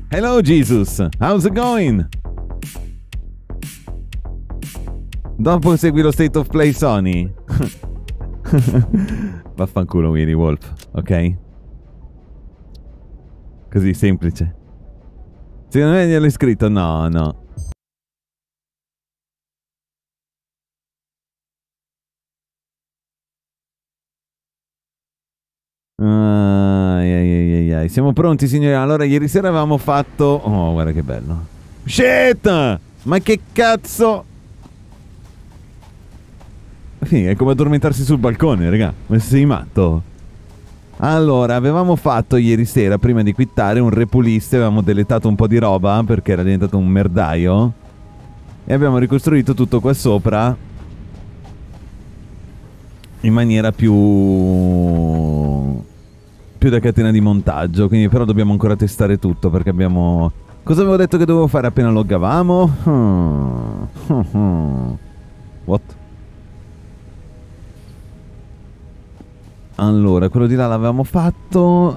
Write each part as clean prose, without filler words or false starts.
Hello Jesus, how's it going? Dopo segui lo State of Play Sony. Vaffanculo Winnie Wolf, ok? Così semplice. Secondo me gliel'ho scritto, no, no. Siamo pronti signori. Allora ieri sera avevamo fatto... Oh guarda che bello. Shit! Ma che cazzo? È come addormentarsi sul balcone, raga. Ma sei matto? Allora, avevamo fatto ieri sera, prima di quittare, un repuliste. Avevamo deletato un po' di roba perché era diventato un merdaio. E abbiamo ricostruito tutto qua sopra in maniera più da catena di montaggio. Quindi però dobbiamo ancora testare tutto perché abbiamo... Cosa avevo detto che dovevo fare appena loggavamo? What? Allora, quello di là l'avevamo fatto.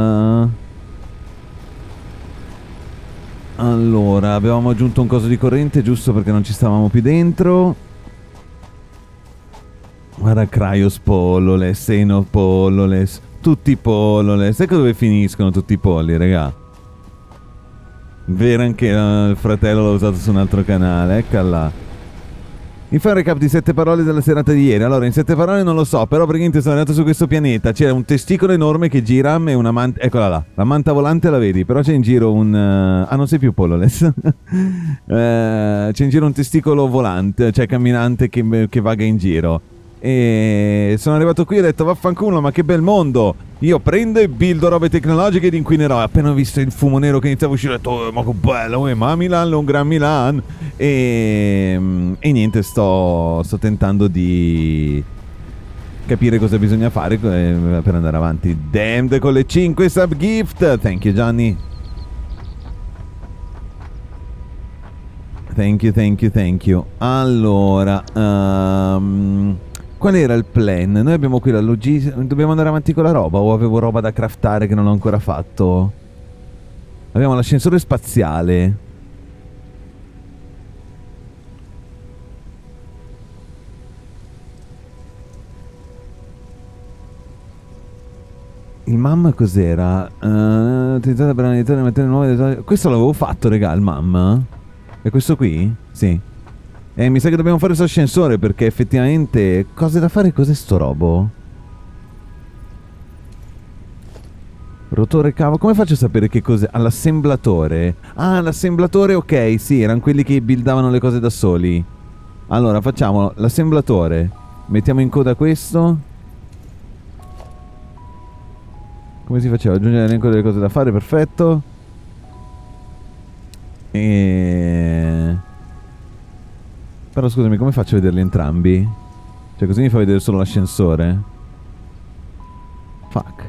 Allora, avevamo aggiunto un coso di corrente giusto perché non ci stavamo più dentro. Guarda, Cryos Polloles, Seno Polloles, tutti i Polloles. Ecco dove finiscono tutti i polli, raga. Vero anche il fratello l'ha usato su un altro canale, eccola. Mi fa un recap di 7 parole della serata di ieri. Allora, in 7 parole non lo so, però praticamente sono arrivato su questo pianeta. C'era un testicolo enorme che gira e una manta... Eccola là, la manta volante la vedi, però c'è in giro un... Ah, non sei più Polloles. C'è in giro un testicolo volante, cioè camminante che vaga in giro. E sono arrivato qui e ho detto vaffanculo, ma che bel mondo. Io prendo e buildo robe tecnologiche ed inquinerò. Appena ho visto il fumo nero che iniziava a uscire ho detto oh, ma che bello, ma Milan è un gran Milan. E niente, sto tentando di capire cosa bisogna fare per andare avanti. Damned con le 5 sub gift. Thank you Gianni. Thank you, thank you, thank you. Allora qual era il plan? Noi abbiamo qui la logistica. Dobbiamo andare avanti con la roba o avevo roba da craftare che non ho ancora fatto? Abbiamo l'ascensore spaziale. Il MAM cos'era? Utilizzate per analizzare e mettere nuove... Questo l'avevo fatto, raga, il MAM. È questo qui? Sì. Mi sa che dobbiamo fare questo ascensore perché effettivamente... Cose da fare, cos'è sto robo? Rotore cavo... Come faccio a sapere che cos'è? All'assemblatore. Ah, l'assemblatore, ok, sì, erano quelli che buildavano le cose da soli. Allora, facciamo l'assemblatore. Mettiamo in coda questo. Come si faceva? Aggiungere l'elenco delle cose da fare, perfetto. Però scusami, come faccio a vederli entrambi? Cioè così mi fa vedere solo l'ascensore? Fuck.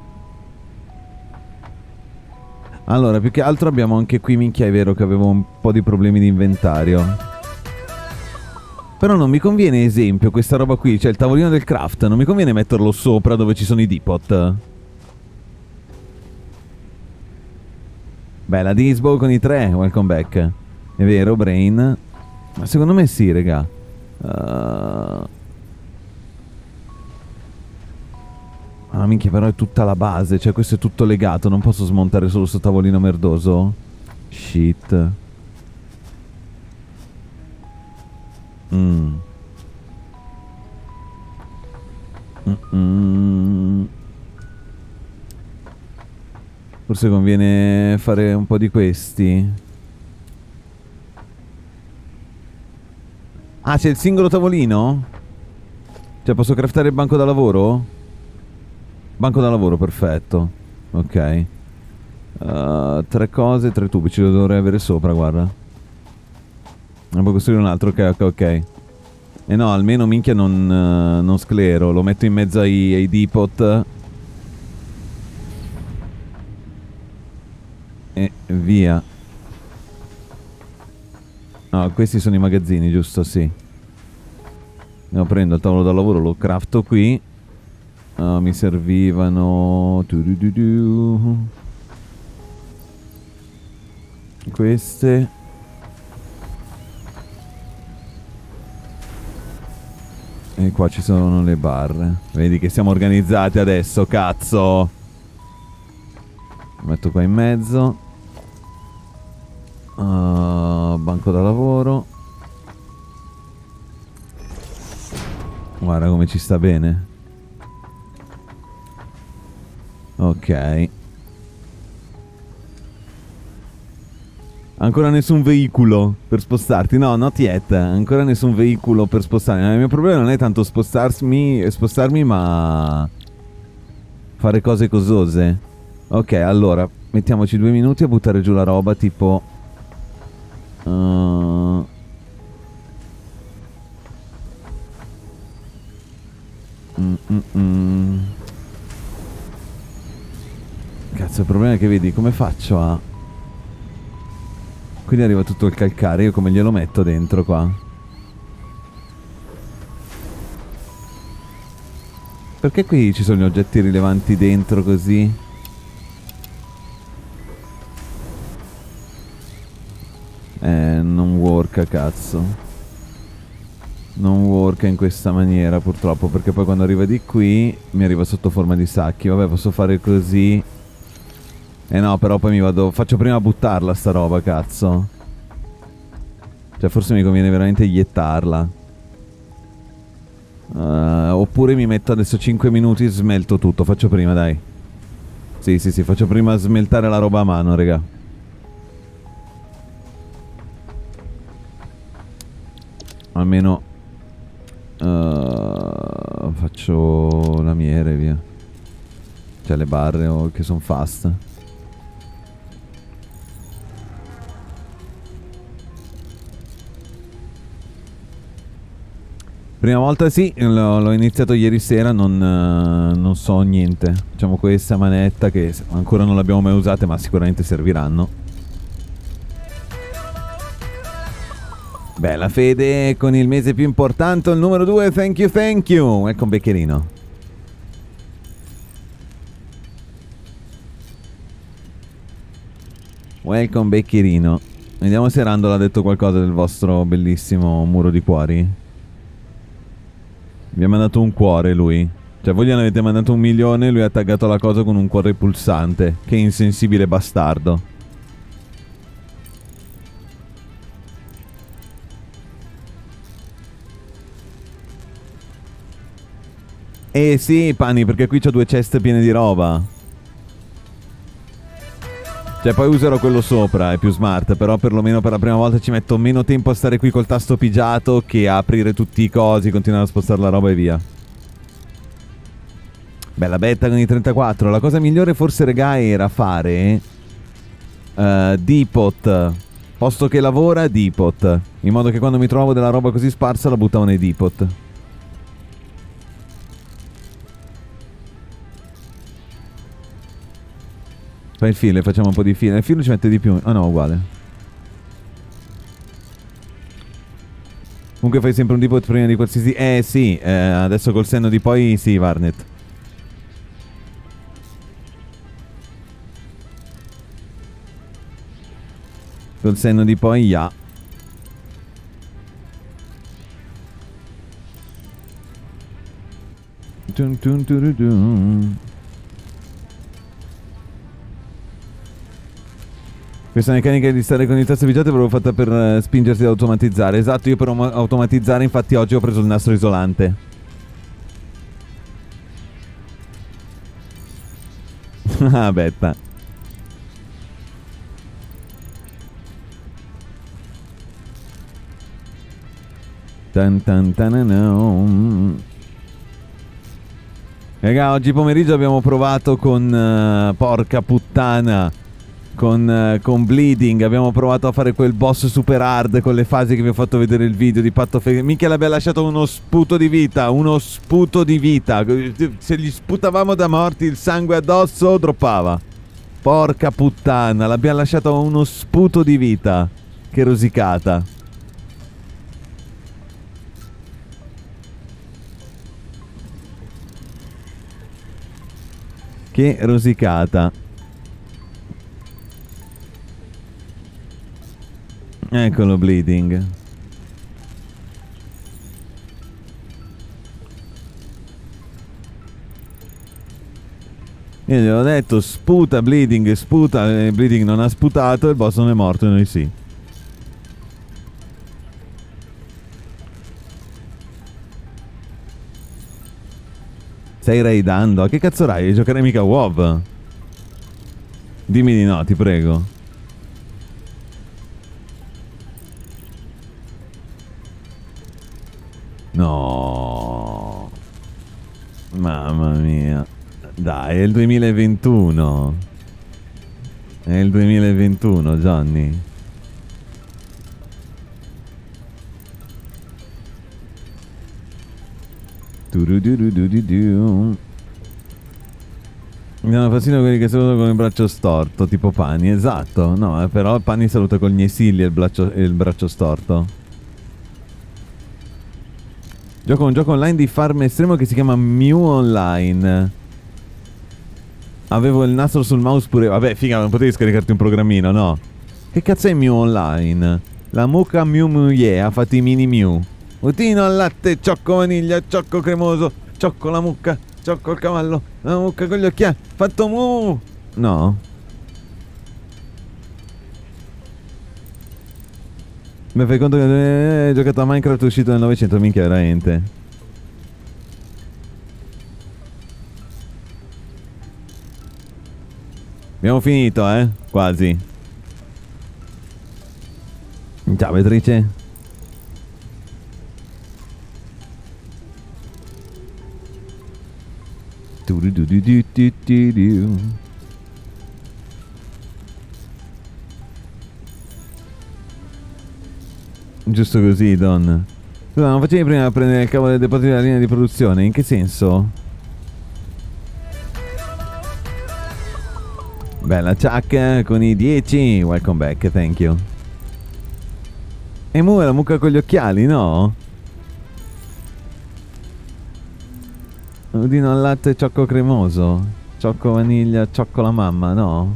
Allora, più che altro abbiamo anche qui, minchia, è vero che avevo un po' di problemi di inventario. Però non mi conviene, esempio, questa roba qui, cioè il tavolino del craft, non mi conviene metterlo sopra dove ci sono i depot. Bella Disbo con i 3, welcome back. È vero, Brain. Ma secondo me sì, raga. Ah, minchia, però è tutta la base. Cioè, questo è tutto legato. Non posso smontare solo sto tavolino merdoso. Shit. Forse conviene fare un po' di questi. Ah, c'è il singolo tavolino? Cioè, posso craftare il banco da lavoro? Banco da lavoro, perfetto. Ok. 3 cose, 3 tubi. Ce lo dovrei avere sopra, guarda. Non può costruire un altro, ok, ok, ok. E no, almeno minchia non sclero. Lo metto in mezzo ai depot. E via. No, questi sono i magazzini, giusto? Sì. No, prendo il tavolo da lavoro, lo crafto qui. Mi servivano... Queste. E qua ci sono le barre. Vedi che siamo organizzati adesso, cazzo. Lo metto qua in mezzo. Banco da lavoro. Guarda come ci sta bene. Ok. Ancora nessun veicolo per spostarti. No, not yet. Ancora nessun veicolo per spostarmi. Il mio problema non è tanto spostarmi, ma fare cose cosose. Ok, allora mettiamoci 2 minuti a buttare giù la roba, tipo Cazzo, il problema è che vedi, come faccio a... Quindi arriva tutto il calcare, io come glielo metto dentro qua? Perché qui ci sono gli oggetti rilevanti dentro così? Non worka, cazzo. Non worka in questa maniera purtroppo, perché poi quando arriva di qui mi arriva sotto forma di sacchi. Vabbè, posso fare così. No, però poi mi vado... Faccio prima buttarla sta roba, cazzo. Cioè forse mi conviene veramente iettarla. Oppure mi metto adesso 5 minuti e smelto tutto. Faccio prima, dai. Sì, faccio prima smeltare la roba a mano, raga. Almeno faccio lamiere, via. Cioè le barre che sono fast. Prima volta sì, l'ho iniziato ieri sera, non so niente. Diciamo questa manetta che ancora non l'abbiamo mai usata, ma sicuramente serviranno. Bella Fede con il mese più importante, il numero 2, thank you. Welcome Beccherino. Welcome Beccherino. Vediamo se Randall ha detto qualcosa del vostro bellissimo muro di cuori. Vi ha mandato un cuore lui. Cioè voi gli avete mandato 1 milione e lui ha taggato la cosa con un cuore pulsante. Che insensibile bastardo. Sì, Pani, perché qui c'ho 2 ceste piene di roba. Cioè poi userò quello sopra, è più smart. Però perlomeno per la prima volta ci metto meno tempo a stare qui col tasto pigiato che a aprire tutti i cosi, continuare a spostare la roba e via. Bella betta con i 34. La cosa migliore forse, regà, era fare Depot. Posto che lavora, Depot. In modo che quando mi trovo della roba così sparsa la buttavo nei Depot. Fai il filo e facciamo un po' di filo. Il filo ci mette di più. Ah no, uguale. Comunque fai sempre un depot prima di qualsiasi... sì, adesso col senno di poi sì, Varnet. Col senno di poi, ya. Tun tun turudun. Questa meccanica di stare con il tasto pigiato è proprio fatta per spingersi ad automatizzare. Esatto, io per automatizzare infatti oggi ho preso il nastro isolante. Ah, betta. Tan tan tanano. Raga, oggi pomeriggio abbiamo provato con... porca puttana. Con Bleeding abbiamo provato a fare quel boss super hard con le fasi che vi ho fatto vedere il video di Patto Fede. Mica le abbiamo lasciato uno sputo di vita. Uno sputo di vita. Se gli sputavamo da morti il sangue addosso droppava. Porca puttana, l'abbiamo lasciato uno sputo di vita. Che rosicata. Che rosicata. Eccolo bleeding. Io gli ho detto sputa bleeding, sputa, bleeding non ha sputato, il boss non è morto e noi sì. Stai raidando? Che cazzo raidi? Giocare mica WoW? Dimmi di no, ti prego. No. Mamma mia. Dai, è il 2021. È il 2021, Johnny. Mi danno fastidio quelli che salutano con il braccio storto, tipo Pani. Esatto, no, però Pani saluta con gli esilli e il braccio storto. Gioco un gioco online di farm estremo che si chiama Mew Online. Avevo il nastro sul mouse pure. Vabbè, figa, non potevi scaricarti un programmino, no? Che cazzo è Mew Online? La mucca Mew Mew yeah, ha fatto i mini Mew. Utino al latte, ciocco vaniglia, ciocco cremoso, ciocco la mucca, ciocco il cavallo, la mucca con gli occhiali, fatto mu. No. Mi fai conto che hai giocato a Minecraft uscito nel 900, minchia veramente. Abbiamo finito, quasi. Ciao Beatrice. Giusto così, Don. Scusa, non facevi prima prendere il cavo del deposito della linea di produzione? In che senso? Bella Chuck con i 10. Welcome back, thank you. E mu è la mucca con gli occhiali, no? Udino al latte ciocco cremoso, ciocco vaniglia, ciocco la mamma, no?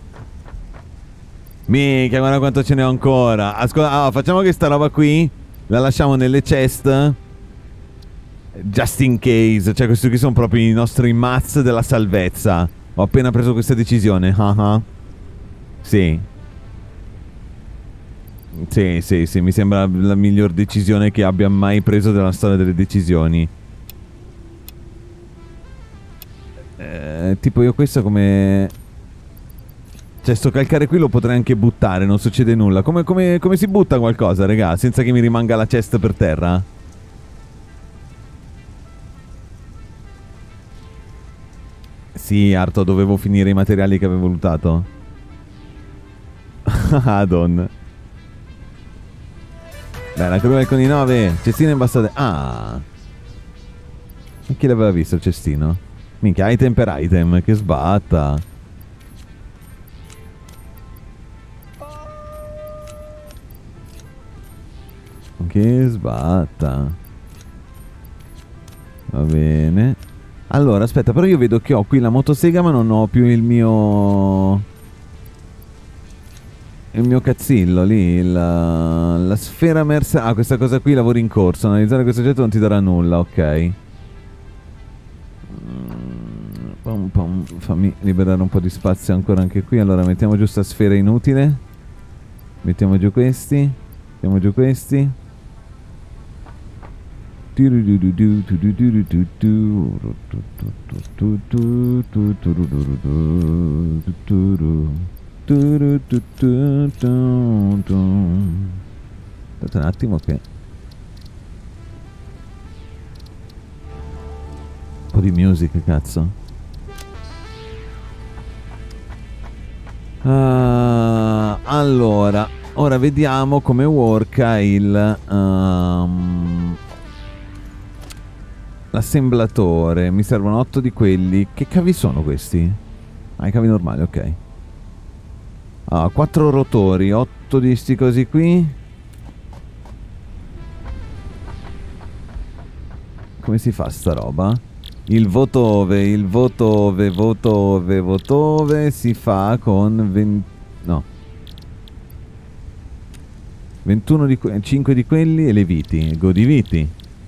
Mica, guarda quanto ce ne ho ancora. Ascolta, facciamo che sta roba qui la lasciamo nelle chest just in case. Cioè questi qui sono proprio i nostri mats della salvezza. Ho appena preso questa decisione. Sì. Sì, mi sembra la miglior decisione che abbia mai preso della storia delle decisioni. Tipo io questo come... Cioè sto calcare qui lo potrei anche buttare, non succede nulla. Come si butta qualcosa, raga? Senza che mi rimanga la chest per terra? Sì, Arto, dovevo finire i materiali che avevo lootato. Adon. Bella, cruel con i 9. Cestino imbastate. Ah. E chi l'aveva visto il cestino? Minchia, item per item, che sbatta. Che sbatta. Va bene. Allora, aspetta, però io vedo che ho qui la motosega ma non ho più il mio cazzillo lì, la sfera mercenaria. Ah, questa cosa qui, lavori in corso. Analizzare questo oggetto non ti darà nulla, ok. Fammi liberare un po' di spazio ancora anche qui. Allora mettiamo giù sta sfera inutile. Mettiamo giù questi. Mettiamo giù questi. Aspetta un attimo che... Un po' di music, cazzo. Allora, ora vediamo come worka l'assemblatore. Mi servono 8 di quelli. Che cavi sono questi? Ah, i cavi normali, ok. 4 rotori, 8 di sti cosi qui. Come si fa sta roba? Il votove si fa con 20... No. 21 di 5 di quelli e le viti. Godi viti.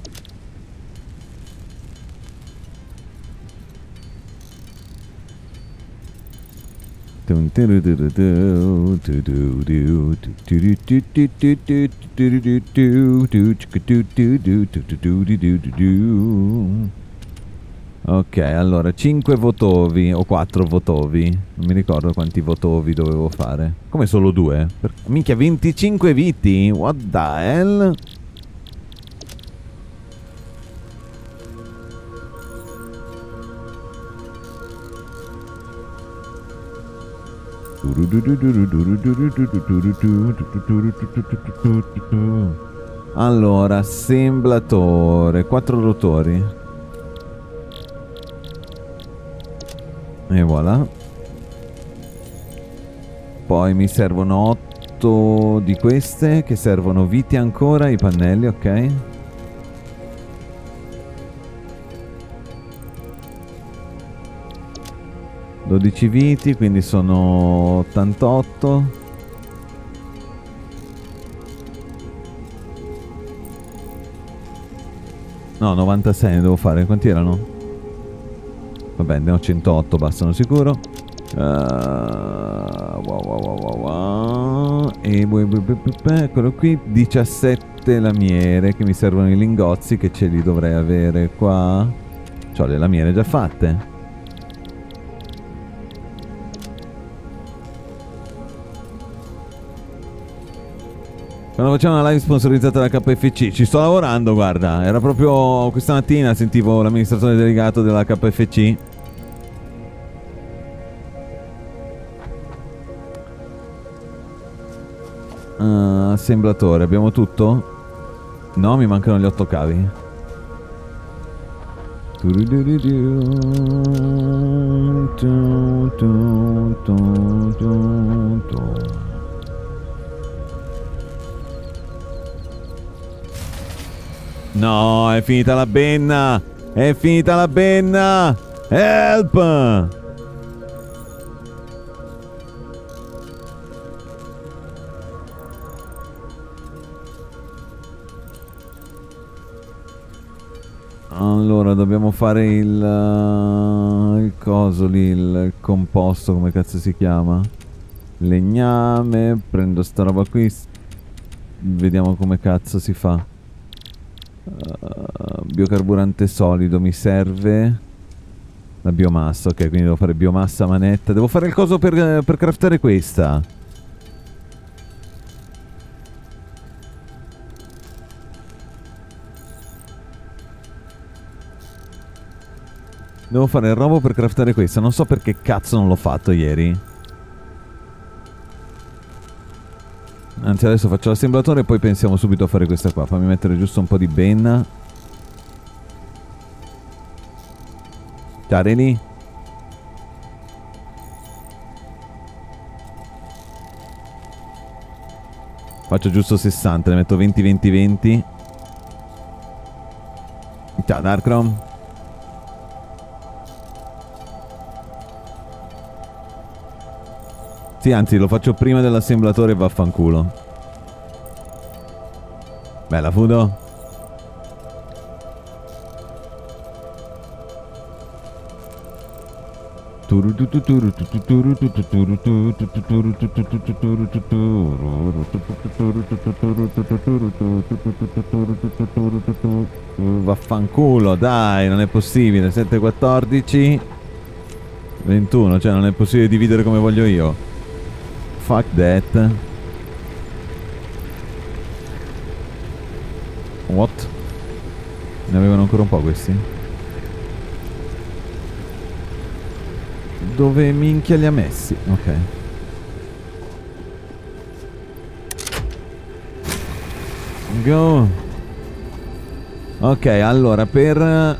Ok, allora 5 votovi o 4 votovi. Non mi ricordo quanti votovi dovevo fare. Come solo 2? Minchia, 25 viti? What the hell? Allora, assemblatore, 4 rotori. E voilà. Poi mi servono 8 di queste che servono viti ancora, i pannelli, ok. ...12 viti, quindi sono 88. No, 96 ne devo fare. Quanti erano? Vabbè, ne ho 108, bastano sicuro. E eccolo qui, 17 lamiere che mi servono i lingozzi, che ce li dovrei avere qua. C'ho le lamiere già fatte. Quando facciamo una live sponsorizzata da KFC, ci sto lavorando, guarda. Era proprio questa mattina, sentivo l'amministratore delegato della KFC. Assemblatore, abbiamo tutto? No, mi mancano gli 8 cavi. No, è finita la benna! È finita la benna! Help! Allora, dobbiamo fare il coso lì, il composto, come cazzo si chiama? Legname, prendo sta roba qui, vediamo come cazzo si fa. Biocarburante solido mi serve. La biomassa, ok, quindi devo fare biomassa manetta. Devo fare il coso per craftare questa. Devo fare il robo per craftare questa. Non so perché cazzo non l'ho fatto ieri. Anzi, adesso faccio l'assemblatore e poi pensiamo subito a fare questa qua. Fammi mettere giusto un po' di benna. Tareli. Faccio giusto 60, ne metto 20, 20, 20. Ciao Darkrom. Sì, anzi, lo faccio prima dell'assemblatore e vaffanculo. Bella Fudo. Vaffanculo, dai, non è possibile. 7,14 21, cioè non è possibile dividere come voglio io. Fuck that. What? Ne avevano ancora un po' questi? Dove minchia li ha messi? Ok. Go. Ok, allora per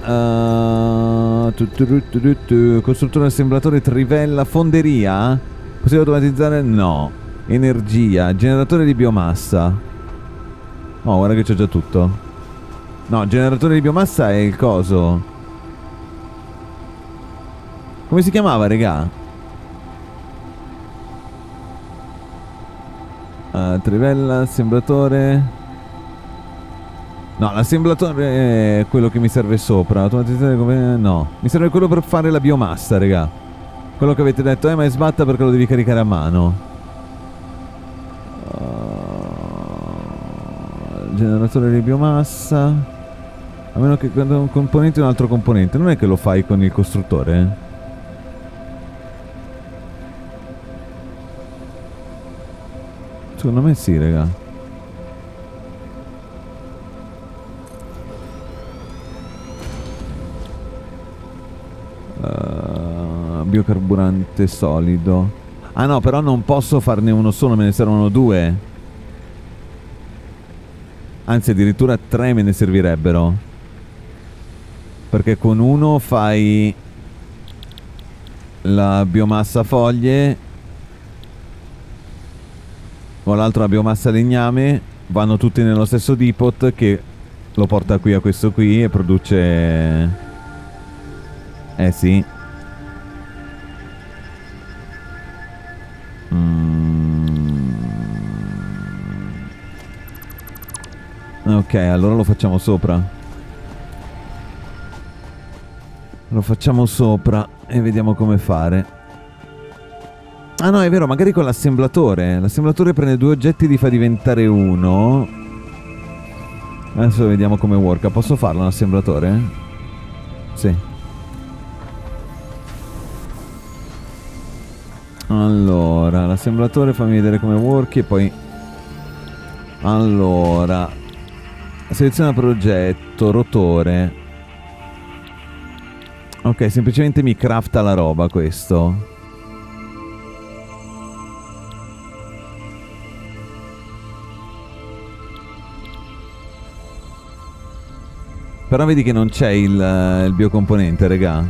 costruttore, assemblatore, trivella, fonderia. Possiamo automatizzare? No. Energia, generatore di biomassa. Oh, guarda che c'ho già tutto. No, generatore di biomassa è il coso. Come si chiamava, regà? Trivella, assemblatore. No, l'assemblatore è quello che mi serve sopra. Automatizzare come... No, mi serve quello per fare la biomassa, raga. Quello che avete detto, ma è sbatta perché lo devi caricare a mano. Generatore di biomassa. A meno che quando un componente è un altro componente. Non è che lo fai con il costruttore? Secondo me sì, raga. Biocarburante solido. Ah no, però non posso farne uno solo, me ne servono due. Anzi, addirittura tre me ne servirebbero. Perché con uno fai la biomassa foglie, con l'altro la biomassa legname. Vanno tutti nello stesso depot che lo porta qui a questo qui e produce... sì. Ok, allora lo facciamo sopra. Lo facciamo sopra e vediamo come fare. Ah no, è vero, magari con l'assemblatore. L'assemblatore prende due oggetti e li fa diventare uno. Adesso vediamo come worka. Posso farlo un assemblatore? Sì. Allora, l'assemblatore, fammi vedere come worki e poi... Allora... Seleziona progetto, rotore. Ok, semplicemente mi crafta la roba questo. Però vedi che non c'è il biocomponente, regà.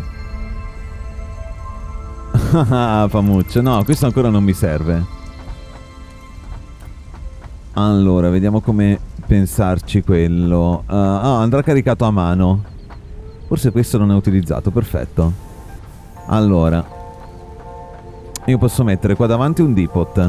Ah, Pamuccio. No, questo ancora non mi serve. Allora, vediamo come pensarci quello. Andrà caricato a mano. Forse questo non è utilizzato, perfetto. Allora, io posso mettere qua davanti un depot.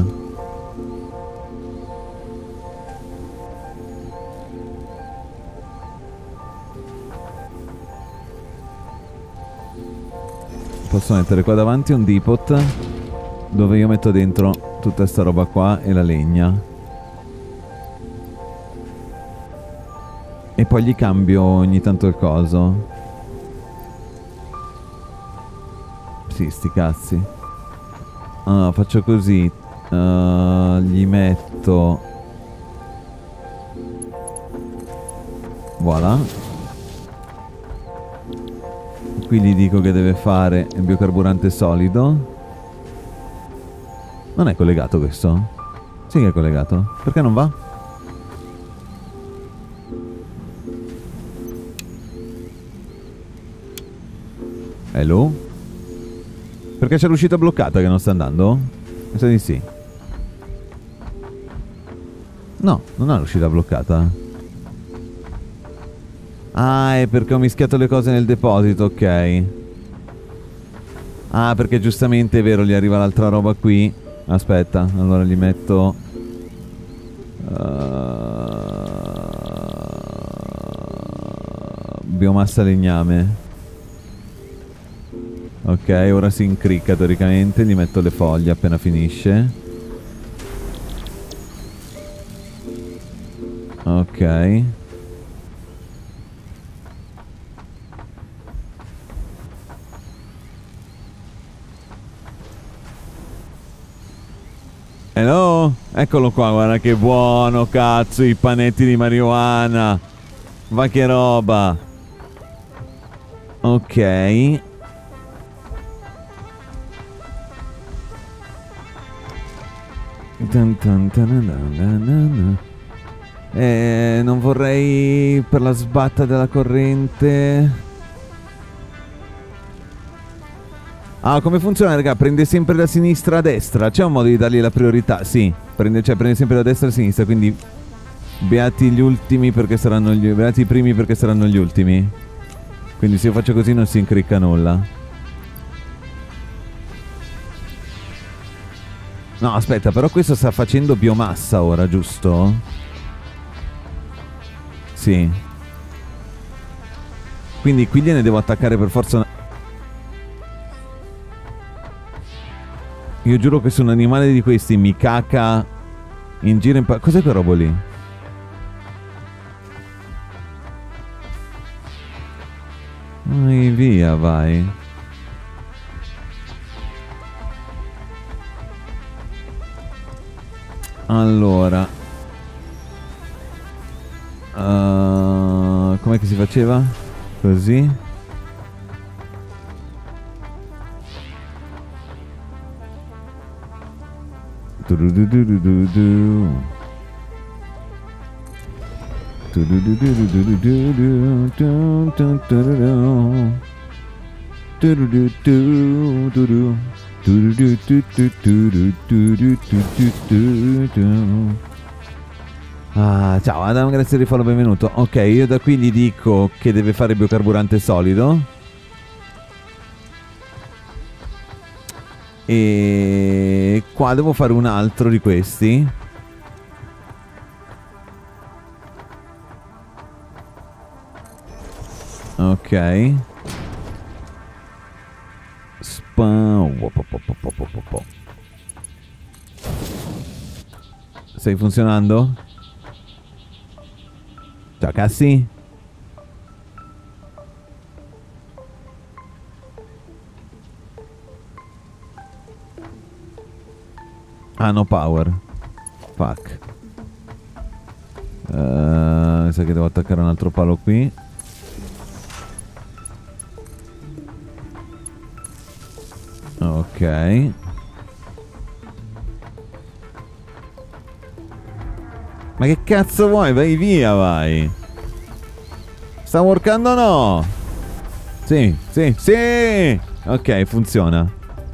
Posso mettere qua davanti un depot dove io metto dentro tutta sta roba qua e la legna. E poi gli cambio ogni tanto il coso. Sì, sti cazzi. Faccio così. Gli metto... Voilà. Qui gli dico che deve fare il biocarburante solido. Non è collegato questo? Sì che è collegato. Perché non va? Hello? Perché c'è l'uscita bloccata che non sta andando? Mi sa di sì. No, non ha l'uscita bloccata. Ah, è perché ho mischiato le cose nel deposito, ok. Ah, perché giustamente è vero, gli arriva l'altra roba qui. Aspetta, allora gli metto... biomassa legname. Ok, ora si incricca teoricamente, gli metto le foglie appena finisce. Ok. Hello? Eccolo qua, guarda che buono, cazzo, i panetti di marijuana. Va che roba. Ok. Non vorrei per la sbatta della corrente. Ah, come funziona, raga? Prende sempre da sinistra a destra. C'è un modo di dargli la priorità? Sì, prende sempre da destra a sinistra. Quindi beati gli ultimi perché saranno gli... Beati i primi perché saranno gli ultimi. Quindi se io faccio così non si incricca nulla. No, aspetta, però questo sta facendo biomassa ora, giusto? Sì. Quindi qui gliene devo attaccare per forza una... Io giuro che se un animale di questi mi caca in giro in... Cos'è quel robo lì? Vai via, vai. Allora, com'è che si faceva? Così. Ah, ciao Adam, grazie di follow, benvenuto. Ok, io da qui gli dico che deve fare biocarburante solido. E qua devo fare un altro di questi. Ok. Stai funzionando? Ciao Cassi. Ah, no power. Fuck. Mi sa che devo attaccare un altro palo qui. Ok. Ma che cazzo vuoi? Vai via, vai. Sta workando o no? Sì, sì, sì. Ok, funziona.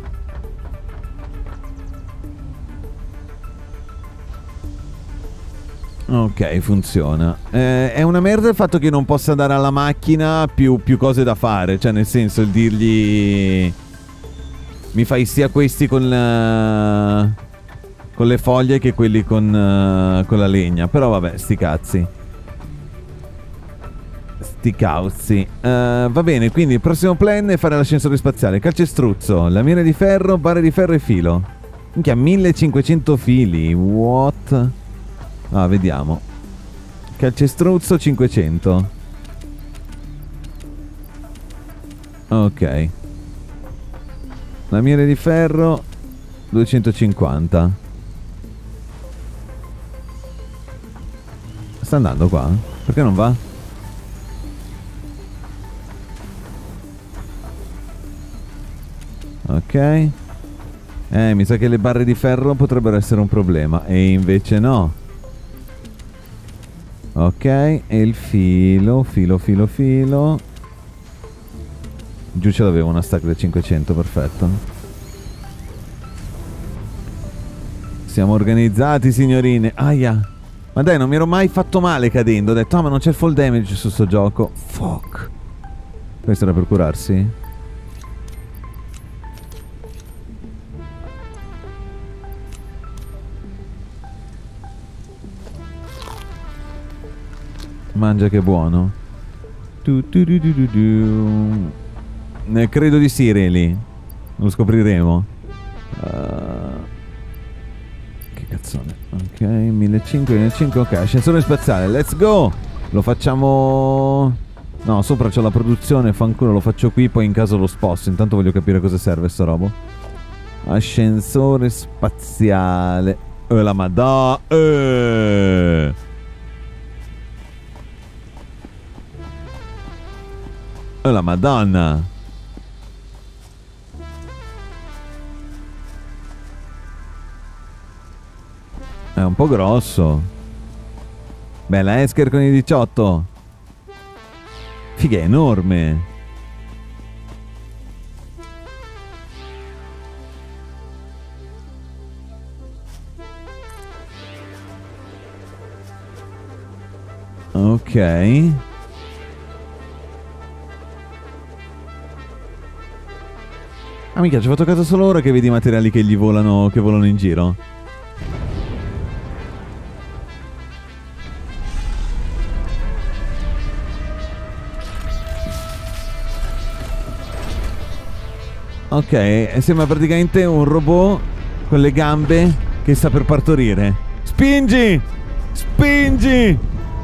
Ok, funziona. È una merda il fatto che non possa dare alla macchina più cose da fare. Cioè, nel senso, il dirgli... Mi fai sia questi con le foglie che quelli con la legna. Però vabbè, sti cazzi. Sti cazzi. Va bene, quindi il prossimo plan è fare l'ascensore spaziale. Calcestruzzo, lamiere di ferro, barre di ferro e filo. Minchia, 1500 fili. What? Ah, vediamo. Calcestruzzo 500. Ok. Lamiere di ferro 250. Sta andando qua? Perché non va? Ok. Mi sa che le barre di ferro potrebbero essere un problema. E invece no. Ok. E il filo. Giù ce l'avevo una stack da 500, perfetto. Siamo organizzati, signorine. Aia. Ma dai, non mi ero mai fatto male cadendo. Ho detto, ma non c'è il fall damage su sto gioco. Fuck. Questo era per curarsi? Mangia che buono. Credo di sì, Reli. Lo scopriremo. Che cazzone. Ok, 1500, ok. Ascensore spaziale, let's go. Lo facciamo... No, sopra c'ho la produzione, fanculo, lo faccio qui, poi in caso lo sposto. Intanto voglio capire cosa serve sto robo. Ascensore spaziale. La madonna. La madonna. È un po' grosso. Bella Esker con i 18. Figa, è enorme. Ok. Ah, mica, ci ho fatto caso solo ora che vedi i materiali che gli volano, che volano in giro. Ok, sembra praticamente un robot con le gambe che sta per partorire. Spingi! Spingi!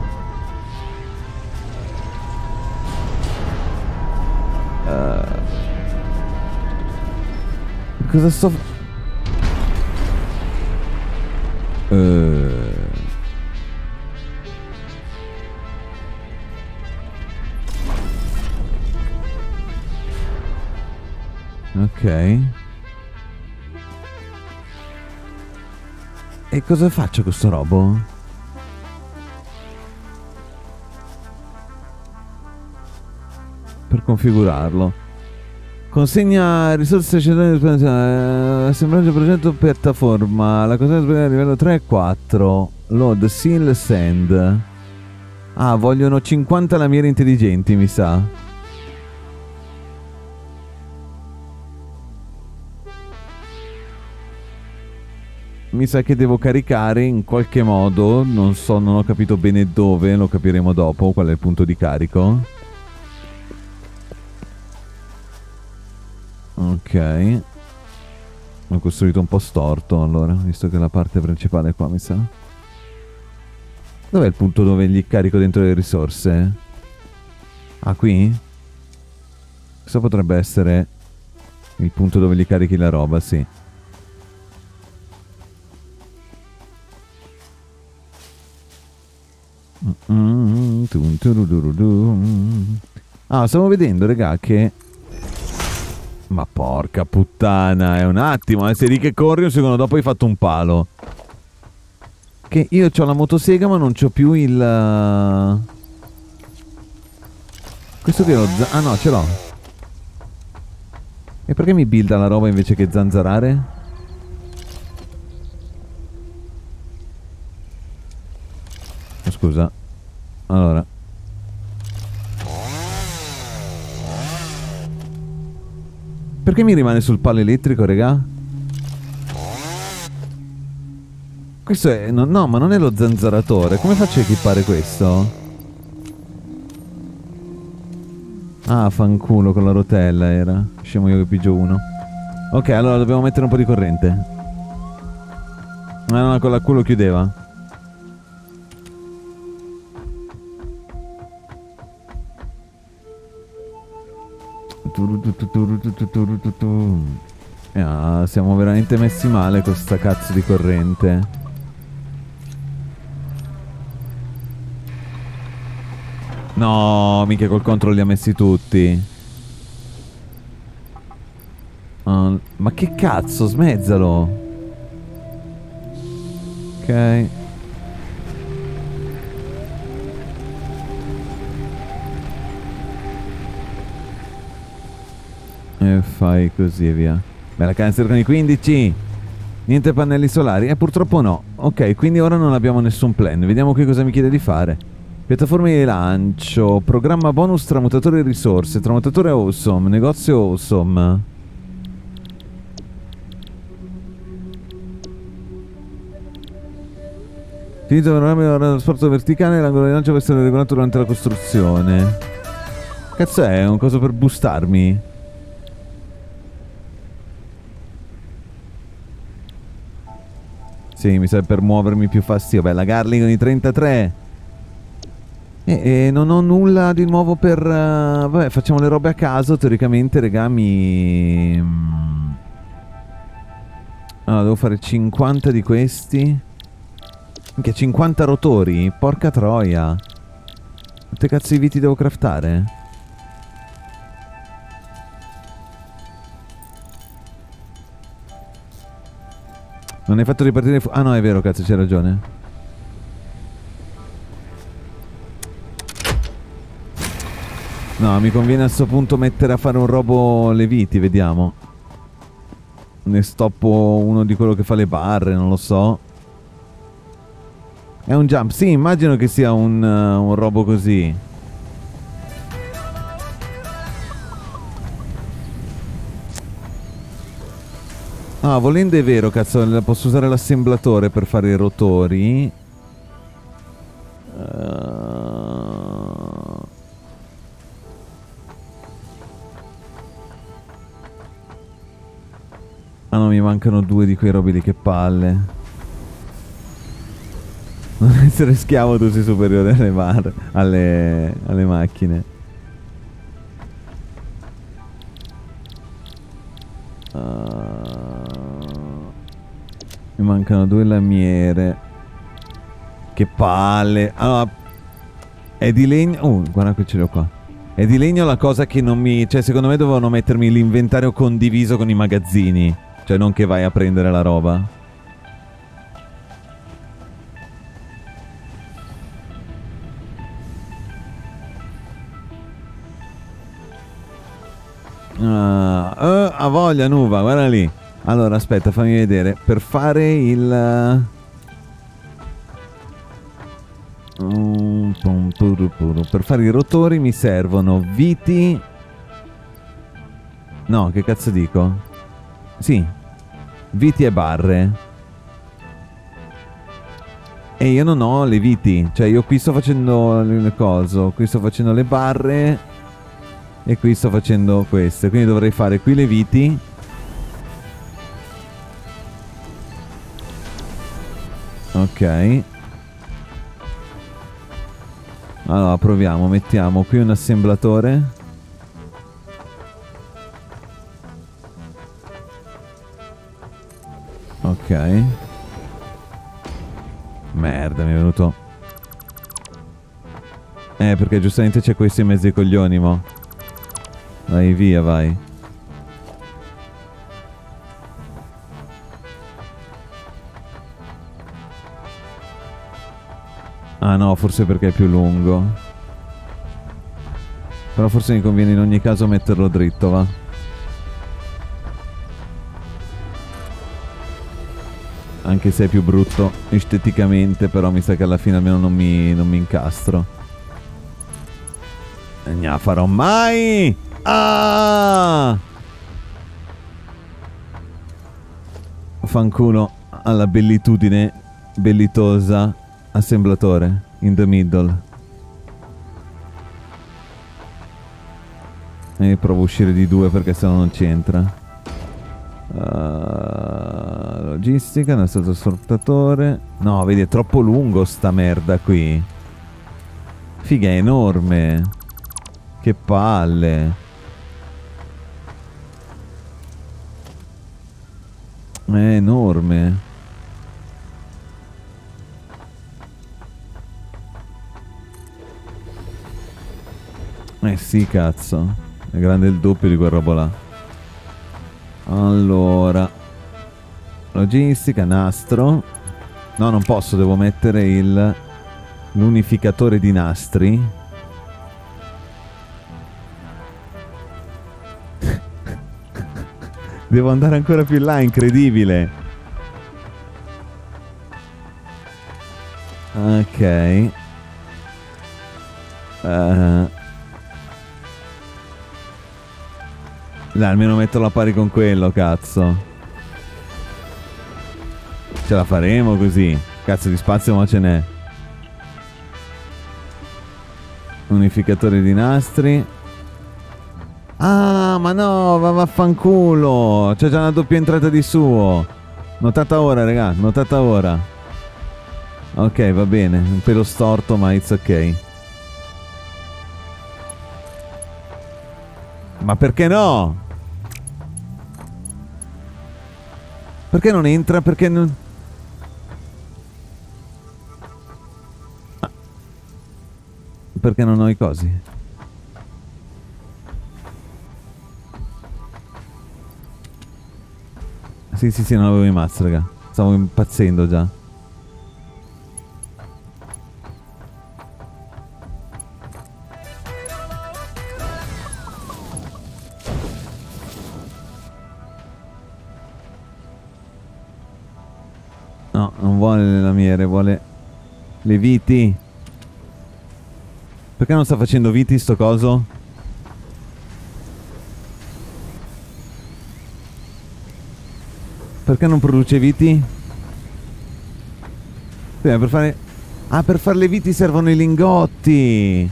Cosa sto... Ok. E cosa faccio con sto robo? Per configurarlo. Consegna risorse assemblaggio progetto piattaforma. La cosa è a livello 3 e 4. Load, seal, send. Ah, vogliono 50 lamiere intelligenti, mi sa. Mi sa che devo caricare in qualche modo. Non so, non ho capito bene dove. Lo capiremo dopo qual è il punto di carico. Ok. Ho costruito un po' storto allora, visto che la parte principale è qua, mi sa. Dov'è il punto dove gli carico dentro le risorse? Ah, qui? Questo potrebbe essere il punto dove gli carichi la roba, sì. Ah, stiamo vedendo, raga, che... Ma porca puttana, è un attimo, sei lì che corri, un secondo dopo hai fatto un palo. Che io c'ho la motosega ma non c'ho più il... Questo che ho... Ah no, ce l'ho. E perché mi builda la roba invece che zanzarare? Oh, scusa. Allora. Perché mi rimane sul palo elettrico, regà? Questo è... No, ma non è lo zanzaratore. Come faccio a equipare questo? Ah, fanculo, con la rotella era. Scemo io che pigio uno. Ok, allora dobbiamo mettere un po' di corrente. Ah no, con la culo chiudeva. Ah, siamo veramente messi male con sta cazzo di corrente. No, mica col control li ha messi tutti. Ma che cazzo, smezzalo. Ok. E fai così e via. Bella cancer con i 15. Niente pannelli solari? Purtroppo no. Ok, quindi ora non abbiamo nessun plan. Vediamo qui cosa mi chiede di fare. Piattaforme di lancio. Programma bonus tramutatore risorse. Tramutatore awesome. Negozio awesome. Finito il programma di trasporto verticale. L'angolo di lancio può essere regolato durante la costruzione. Cazzo è? Un coso per boostarmi? Sì, mi serve per muovermi più fastidio. Bella Garling con i 33. E non ho nulla di nuovo per... vabbè, facciamo le robe a caso. Teoricamente, regà, allora, devo fare 50 di questi. Minchia, 50 rotori? Porca troia. Quante cazzo di viti devo craftare? Non hai fatto ripartire... Ah no, è vero, cazzo, c'hai ragione. No, mi conviene a sto punto mettere a fare un robo le viti, vediamo. Ne stoppo uno di quello che fa le barre, non lo so. È un jump, sì, immagino che sia un robo così. Ah, volendo è vero, cazzo, posso usare l'assemblatore per fare i rotori. Ah no, mi mancano 2 di quei robi lì, che palle. Non essere schiavo, tu sei superiore alle macchine. Mi mancano 2 lamiere. Che palle. Allora, è di legno. Guarda che ce l'ho qua. È di legno la cosa che non mi... Cioè, secondo me dovevano mettermi l'inventario condiviso con i magazzini. Cioè, non che vai a prendere la roba. Ha voglia, Nuva, guarda lì. Allora, aspetta, fammi vedere. Per fare il... per fare i rotori mi servono viti... No, che cazzo dico? Sì, viti e barre. E io non ho le viti. Cioè, io qui sto facendo le cose. Qui sto facendo le barre. E qui sto facendo queste. Quindi dovrei fare qui le viti. Ok. Allora proviamo. Mettiamo qui un assemblatore. Ok. Merda, mi è venuto. Perché giustamente c'è questo in mezzo ai coglioni, mo. Vai via, vai. Ah no, forse perché è più lungo. Però forse mi conviene in ogni caso metterlo dritto, va. Anche se è più brutto esteticamente, però mi sa che alla fine almeno non mi incastro. Non la farò mai! Ah! Fanculo alla bellitudine bellitosa assemblatore in the middle. E provo a uscire di 2 perché sennò non c'entra. Logistica, nel trasportatore. No, vedi, è troppo lungo sta merda qui. Figa, è enorme. Che palle. È enorme. Sì, cazzo. È grande il doppio di quel robo là. Allora, logistica, nastro. No, non posso, devo mettere l'unificatore di nastri. Devo andare ancora più in là, incredibile. Ok. Dai, almeno metterlo a pari con quello, cazzo. Ce la faremo così. Cazzo di spazio ma ce n'è. Unificatore di nastri. Ah, ma no, vaffanculo. C'è già una doppia entrata di suo. Notata ora, raga, notata ora. Ok, va bene. Un pelo storto, ma it's ok. Ma perché no? Perché non entra? Perché non... Perché non ho i cosi? Sì, non avevo i mazzi, raga. Stavo impazzendo già. No, non vuole le lamiere, vuole le viti. Perché non sta facendo viti sto coso? Perché non produce viti? Prima per fare... Ah, per fare le viti servono i lingotti!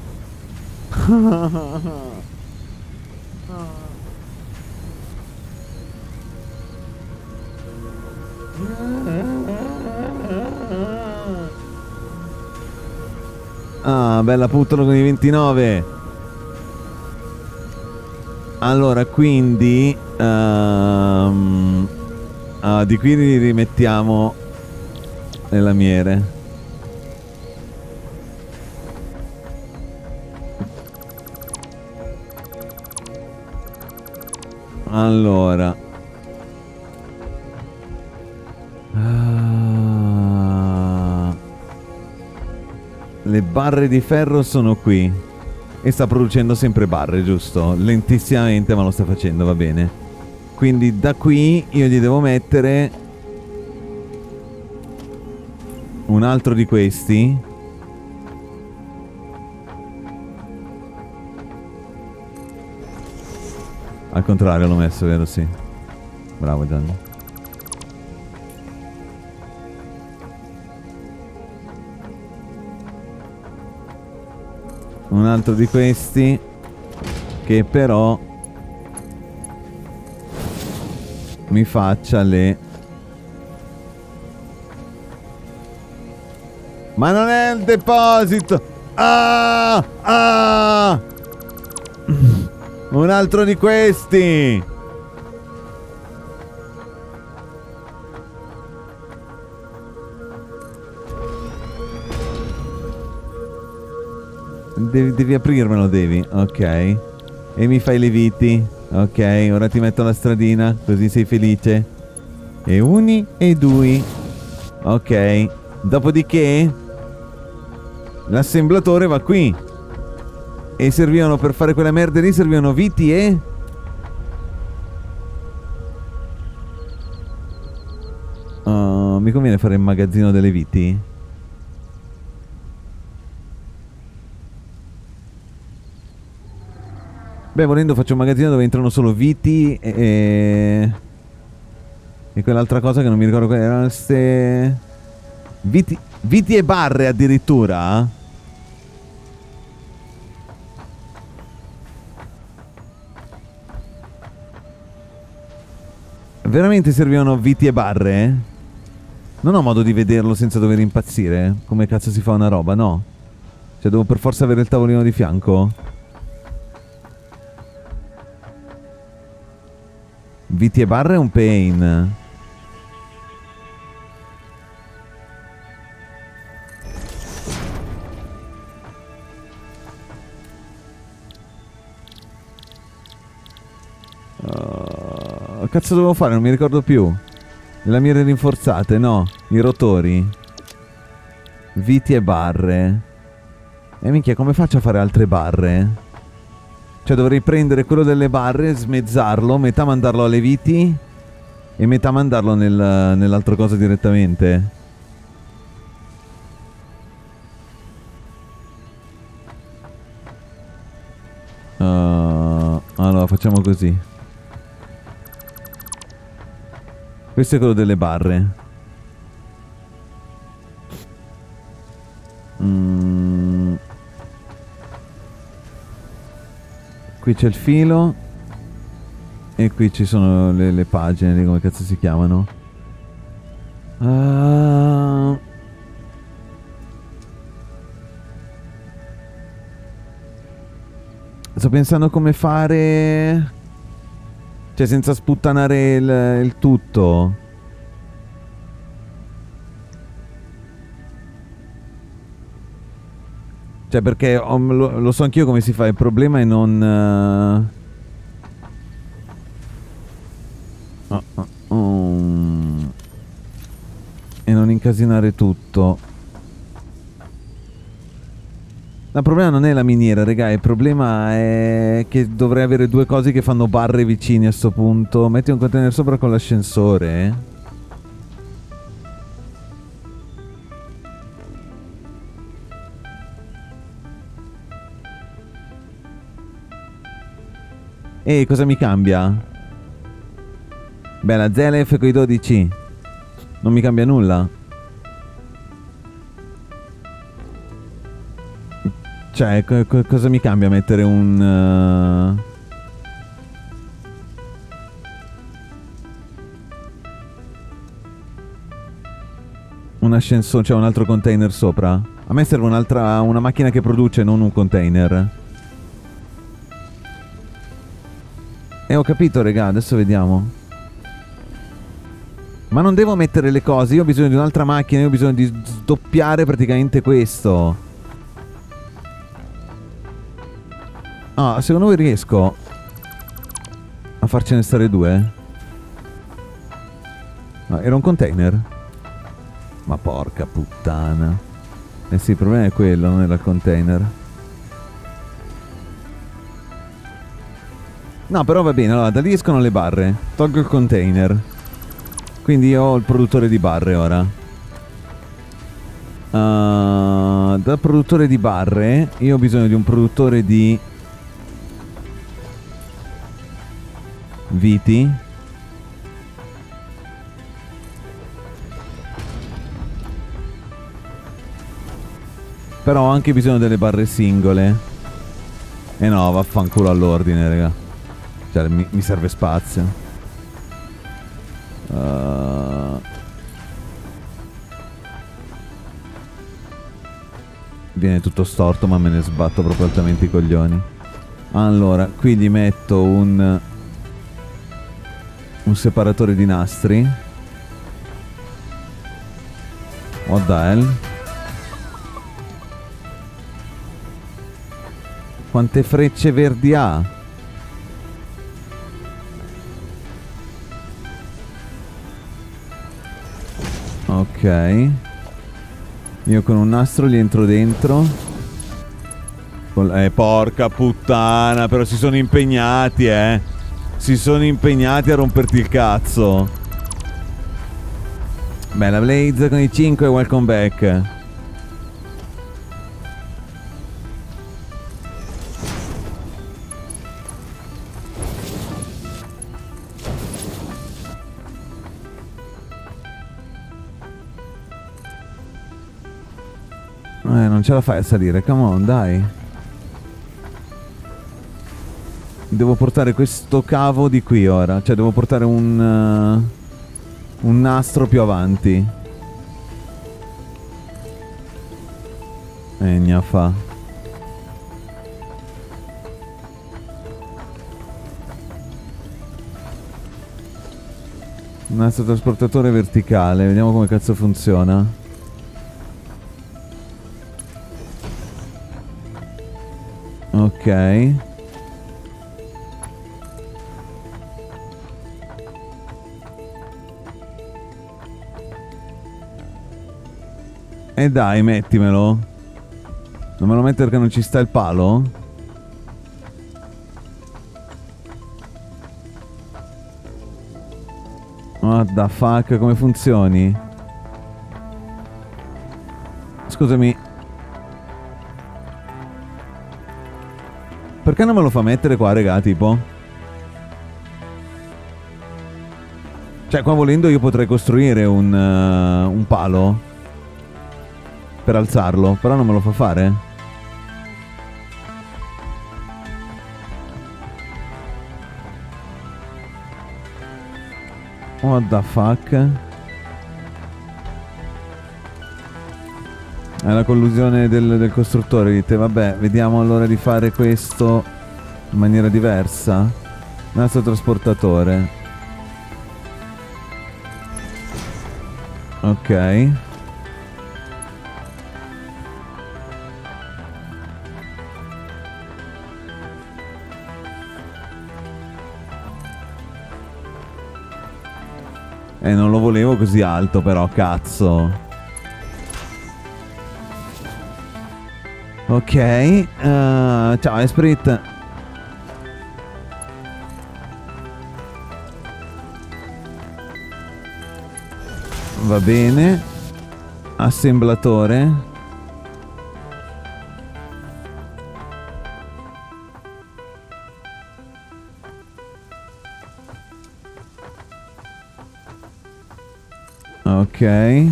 Ah, bella puttana con i 29. Allora, quindi di qui li rimettiamo le lamiere. Allora, le barre di ferro sono qui. E sta producendo sempre barre, giusto? Lentissimamente, ma lo sta facendo, va bene. Quindi da qui io gli devo mettere un altro di questi. Al contrario l'ho messo, vero? Sì. Bravo Gianni. Un altro di questi che però mi faccia le... Ma non è il deposito! Ah! Ah! Un altro di questi! Devi aprirmelo, devi. Ok. E mi fai le viti. Ok, ora ti metto la stradina, così sei felice. E uni e due. Ok. Dopodiché l'assemblatore va qui. E servivano per fare quella merda lì, servivano viti e... mi conviene fare il magazzino delle viti? Beh, volendo faccio un magazzino dove entrano solo viti e quell'altra cosa che non mi ricordo quali erano queste... Viti e barre addirittura? Veramente servivano viti e barre? Non ho modo di vederlo senza dover impazzire. Come cazzo si fa una roba, no? Cioè devo per forza avere il tavolino di fianco? Viti e barre è un pain. Cazzo dovevo fare? Non mi ricordo più. Le lamiere rinforzate, no. I rotori. Viti e barre. E minchia, come faccio a fare altre barre? Cioè dovrei prendere quello delle barre, smezzarlo, metà mandarlo alle viti e metà mandarlo nell'altro coso direttamente. Allora facciamo così. Questo è quello delle barre. Qui c'è il filo. E qui ci sono le pagine, come cazzo si chiamano. Sto pensando come fare... Cioè senza sputtanare il tutto. Cioè perché lo so anch'io come si fa. Il problema è non... e non incasinare tutto. Il problema non è la miniera, raga. Il problema è che dovrei avere due cose che fanno barre vicini a sto punto. Metti un container sopra con l'ascensore. Cosa mi cambia? Beh, la ZLF con i 12 non mi cambia nulla. Cioè, cosa mi cambia mettere un... un ascensore, cioè un altro container sopra? A me serve una macchina che produce, non un container. Ho capito, regà, adesso vediamo. Ma non devo mettere le cose, io ho bisogno di un'altra macchina, io ho bisogno di sdoppiare praticamente questo. Ah, secondo voi riesco a farcene stare due? No, era un container? Ma porca puttana. Eh sì, il problema è quello, non era il container. No, però va bene, allora da lì escono le barre. Tolgo il container. Quindi io ho il produttore di barre ora. Dal produttore di barre io ho bisogno di un produttore di viti. Però ho anche bisogno delle barre singole. E no, vaffanculo all'ordine, raga. Cioè, mi serve spazio. Viene tutto storto, ma me ne sbatto proprio altamente i coglioni. Allora, qui gli metto un separatore di nastri. What the hell? Quante frecce verdi ha? Ok. Io con un nastro gli entro dentro. Porca puttana, però si sono impegnati, Si sono impegnati a romperti il cazzo. Bella Blaze con i 5, welcome back. Non ce la fai a salire, come on, dai. Devo portare questo cavo di qui ora. Cioè, devo portare un nastro più avanti. Gnafa. Un nastro trasportatore verticale. Vediamo come cazzo funziona. Ok. E dai, mettimelo. Non me lo mettere che non ci sta il palo? What the fuck, come funzioni? Scusami. Perché non me lo fa mettere qua, raga, tipo? Cioè, qua volendo io potrei costruire un palo per alzarlo, però non me lo fa fare. What the fuck? È la collusione del costruttore, dite. Vabbè, vediamo allora di fare questo in maniera diversa. Nastro trasportatore. Ok. Non lo volevo così alto, però, cazzo. Ok, ciao Esprit. Va bene. Assemblatore. Ok.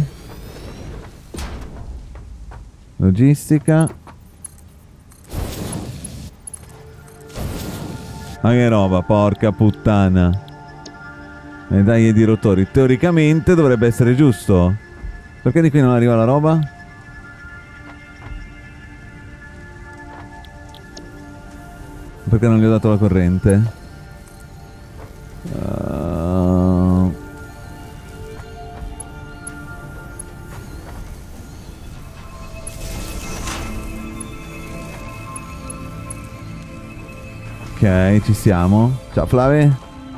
Logistica. Ma che roba, porca puttana. Medaglie di rotori. Teoricamente dovrebbe essere giusto. Perché di qui non arriva la roba? Perché non gli ho dato la corrente? Ok, ci siamo. Ciao Flave.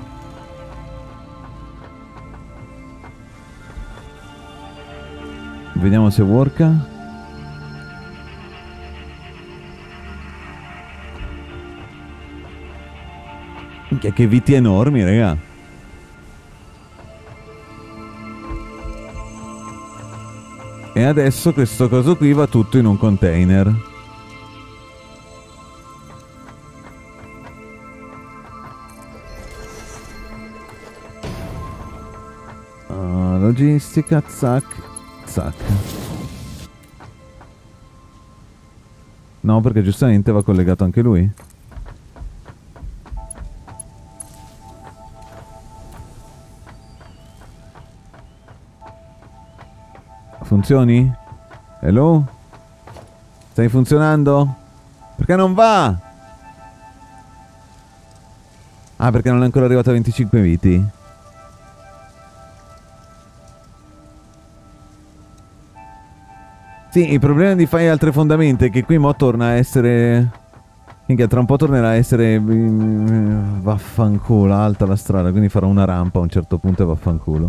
Vediamo se worka. Minchia, che viti enormi, raga. E adesso questo coso qui va tutto in un container. Logistica, zac, zac. No, perché giustamente va collegato anche lui. Funzioni? Hello? Stai funzionando? Perché non va? Ah, perché non è ancora arrivato a 25 viti. Sì, il problema di fare altre fondamenta è che qui mo torna a essere... Minchia, tra un po' tornerà a essere... Vaffanculo, alta la strada, quindi farò una rampa a un certo punto e vaffanculo.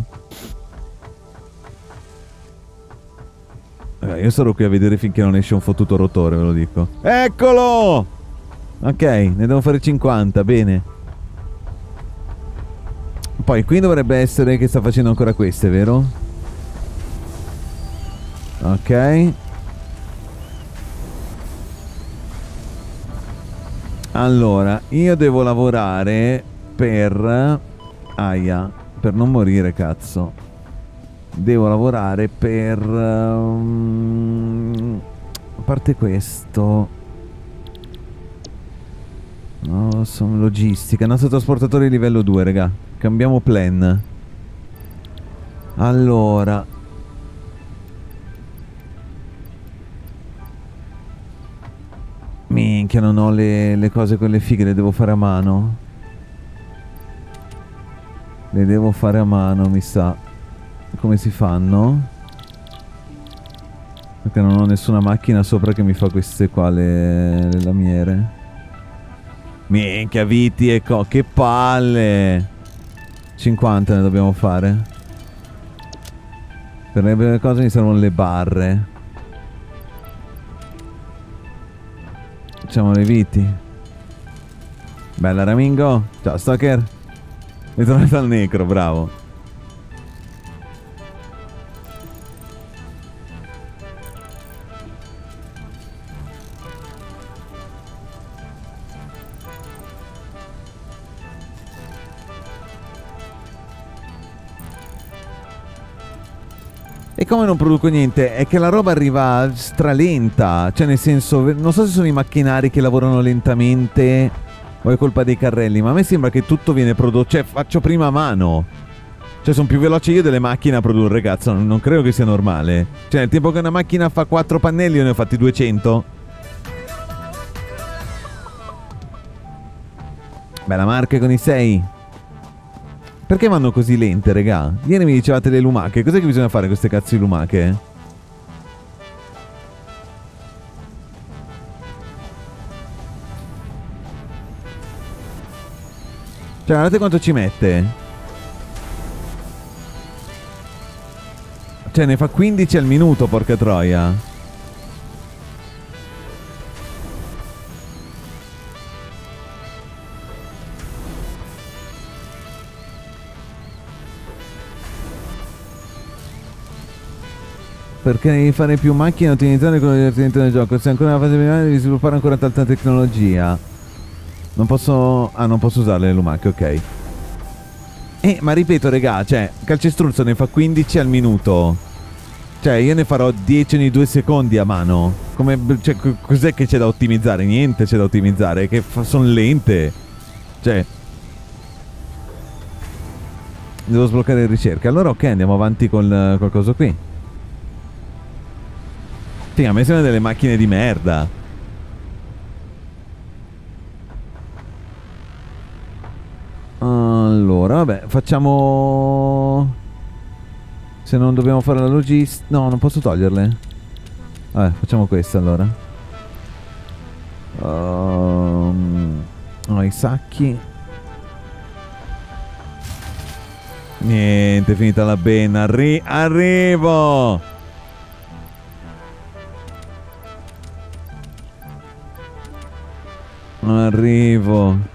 Io sarò qui a vedere finché non esce un fottuto rotore, ve lo dico. Eccolo! Ok, ne devo fare 50, bene. Poi qui dovrebbe essere che sta facendo ancora queste, vero? Ok. Allora, io devo lavorare per... Aia, per non morire, cazzo. Devo lavorare per... a parte questo... No, sono logistica. Nostro trasportatore livello 2, raga. Cambiamo plan. Allora... Minchia, non ho le cose quelle fighe, le devo fare a mano. Le devo fare a mano, mi sa. Come si fanno? Perché non ho nessuna macchina sopra che mi fa queste qua, le lamiere. Minchia, viti e che palle! 50 ne dobbiamo fare. Per le cose mi servono le barre. Facciamo le viti. Bella Ramingo. Ciao Stalker. Ritornato al necro, bravo. E come non produco niente? È che la roba arriva stralenta. Cioè, nel senso, non so se sono i macchinari che lavorano lentamente o è colpa dei carrelli, ma a me sembra che tutto viene prodotto. Cioè, faccio prima a mano. Cioè, sono più veloce io delle macchine a produrre, cazzo. Non credo che sia normale. Cioè, nel tempo che una macchina fa 4 pannelli, io ne ho fatti 200. Bella Marche con i 6. Perché vanno così lente, regà? Ieri mi dicevate le lumache. Cos'è che bisogna fare con queste cazzo di lumache? Cioè, guardate quanto ci mette. Cioè, ne fa 15 al minuto, porca troia. Perché devi fare più macchine e ottimizzare quello divertimento del gioco. Se ancora nella fase finale devi sviluppare ancora tanta tecnologia. Non posso... Ah, non posso usare le lumache, ok. Ma ripeto, regà, cioè, calcestruzzo ne fa 15 al minuto. Cioè, io ne farò 10 ogni 2 secondi a mano. Come, cioè, cos'è che c'è da ottimizzare? Niente c'è da ottimizzare, che sono lente. Cioè, devo sbloccare le ricerche. Allora, ok, andiamo avanti col coso qui. Sì, a me sembrano delle macchine di merda. Allora, vabbè, facciamo... Se non dobbiamo fare la logistica... No, non posso toglierle. Vabbè, facciamo questa allora. I sacchi. Niente, è finita la benna. Arrivo! Arrivo.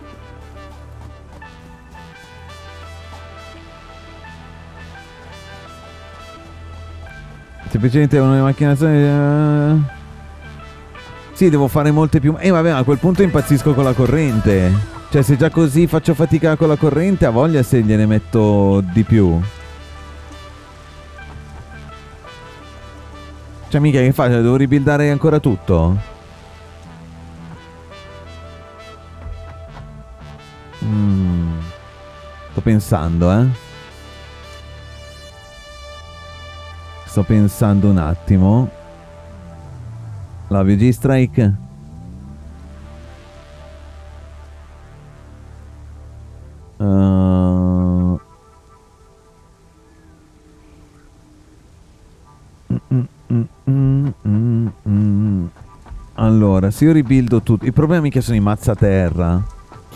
Semplicemente una macchinazione. Sì, devo fare molte più. Vabbè, a quel punto impazzisco con la corrente. Cioè, se già così faccio fatica con la corrente, ha voglia se gliene metto di più. Cioè, mica che faccio? Devo ribuildare ancora tutto? Sto pensando, Sto pensando un attimo. La VG Strike. Allora, se io ribuildo tutto... Il problema è che sono i mazzaterra.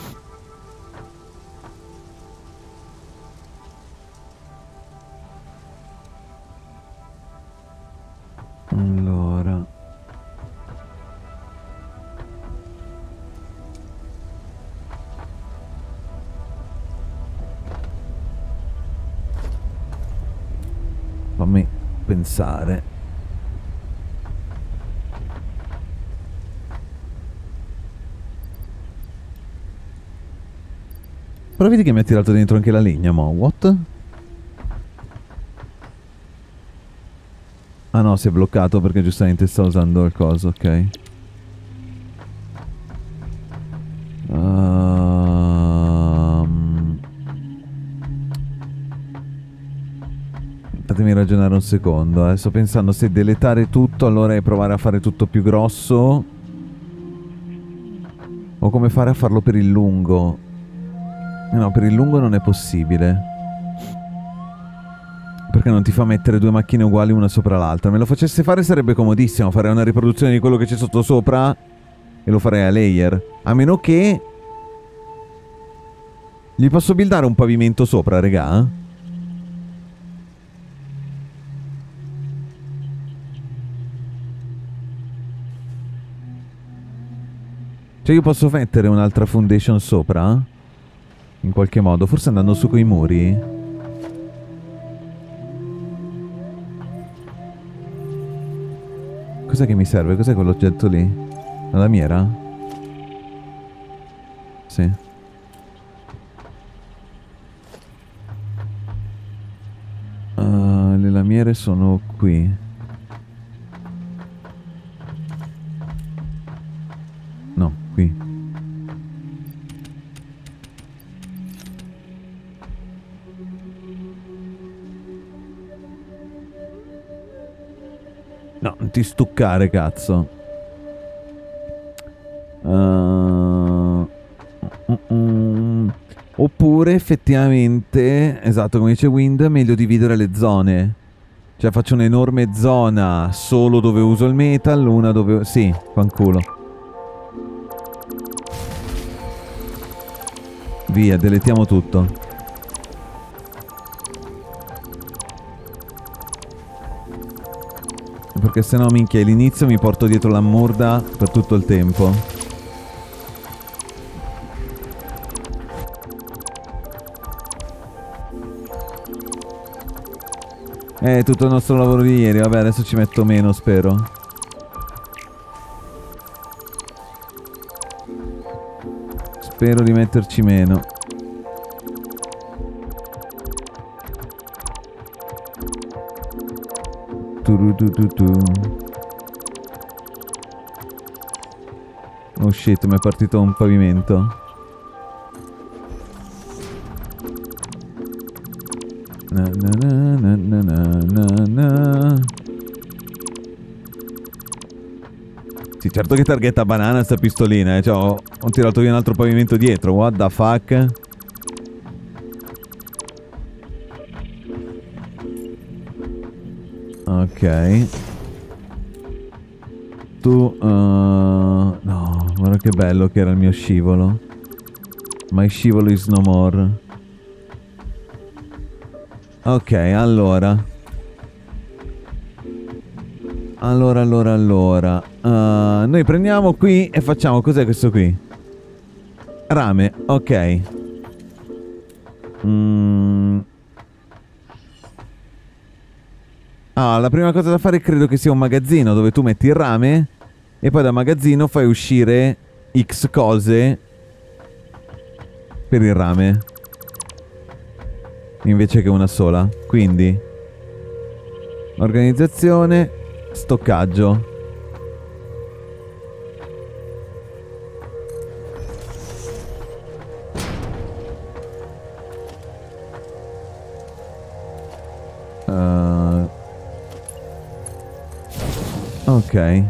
Allora... Fammi pensare. Però vedi che mi ha tirato dentro anche la legna, mo. What? Ah no, si è bloccato perché giustamente sta usando il coso, ok. Fatemi ragionare un secondo, sto pensando se deletare tutto allora è provare a fare tutto più grosso o come fare a farlo per il lungo. No, per il lungo non è possibile perché non ti fa mettere due macchine uguali una sopra l'altra. Me lo facesse fare sarebbe comodissimo, farei una riproduzione di quello che c'è sotto sopra e lo farei a layer. A meno che gli posso buildare un pavimento sopra, regà? Cioè io posso mettere un'altra foundation sopra? In qualche modo, forse andando su coi muri. Cos'è che mi serve? Cos'è quell'oggetto lì? La lamiera? Sì. Le lamiere sono qui. No, qui. No, non ti stuccare, cazzo. Oppure, effettivamente, esatto, come dice Wind, meglio dividere le zone. Cioè, faccio un'enorme zona solo dove uso il metal, una dove... Sì, fanculo. Via, deletiamo tutto. Perché sennò minchia all'inizio mi porto dietro la murda per tutto il tempo. Tutto il nostro lavoro di ieri. Vabbè, adesso ci metto meno, spero. Spero di metterci meno. Oh shit, mi è partito un pavimento. Na na na na na na na. Sì, certo che targhetta banana sta pistolina, cioè ho tirato via un altro pavimento dietro. What the fuck? Ok. Tu no, guarda che bello che era il mio scivolo. My scivolo is no more. Ok, allora. Noi prendiamo qui e facciamo... Cos'è questo qui? Rame, ok. Ah, la prima cosa da fare credo che sia un magazzino dove tu metti il rame e poi dal magazzino fai uscire X cose per il rame invece che una sola. Quindi organizzazione, stoccaggio. Ok.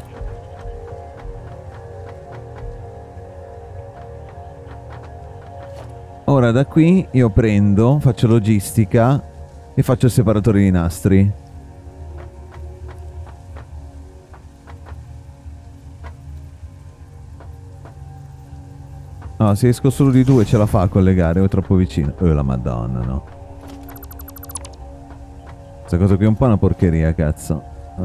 Ora da qui io prendo, faccio logistica e faccio il separatore di nastri. Ah, se esco solo di 2 ce la fa a collegare o è troppo vicino? La madonna, no. Questa cosa qui è un po' una porcheria, cazzo.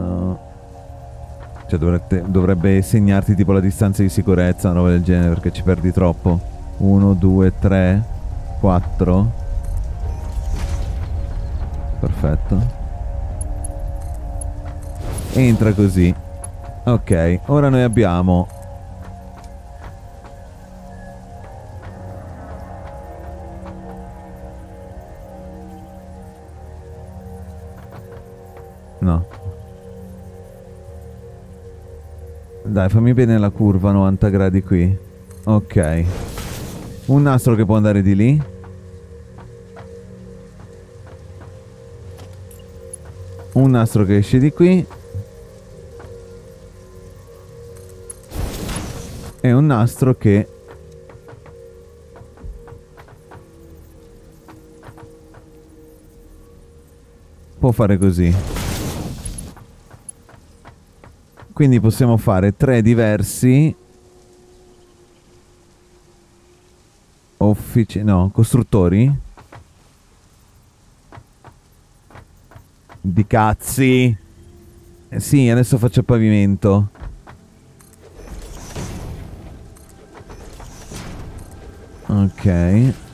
Cioè dovrebbe segnarti tipo la distanza di sicurezza, una roba del genere, perché ci perdi troppo. 1, 2, 3, 4. Perfetto. Entra così. Ok, ora noi abbiamo... No. Dai, fammi bene la curva 90 gradi qui. Ok. Un nastro che può andare di lì. Un nastro che esce di qui. E un nastro che... può fare così. Quindi possiamo fare 3 diversi costruttori di cazzi. Sì, adesso faccio pavimento. Ok.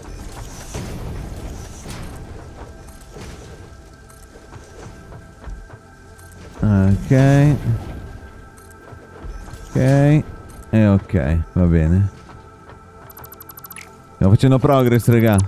Ok. Ok. E ok, va bene. Stiamo facendo progress, raga.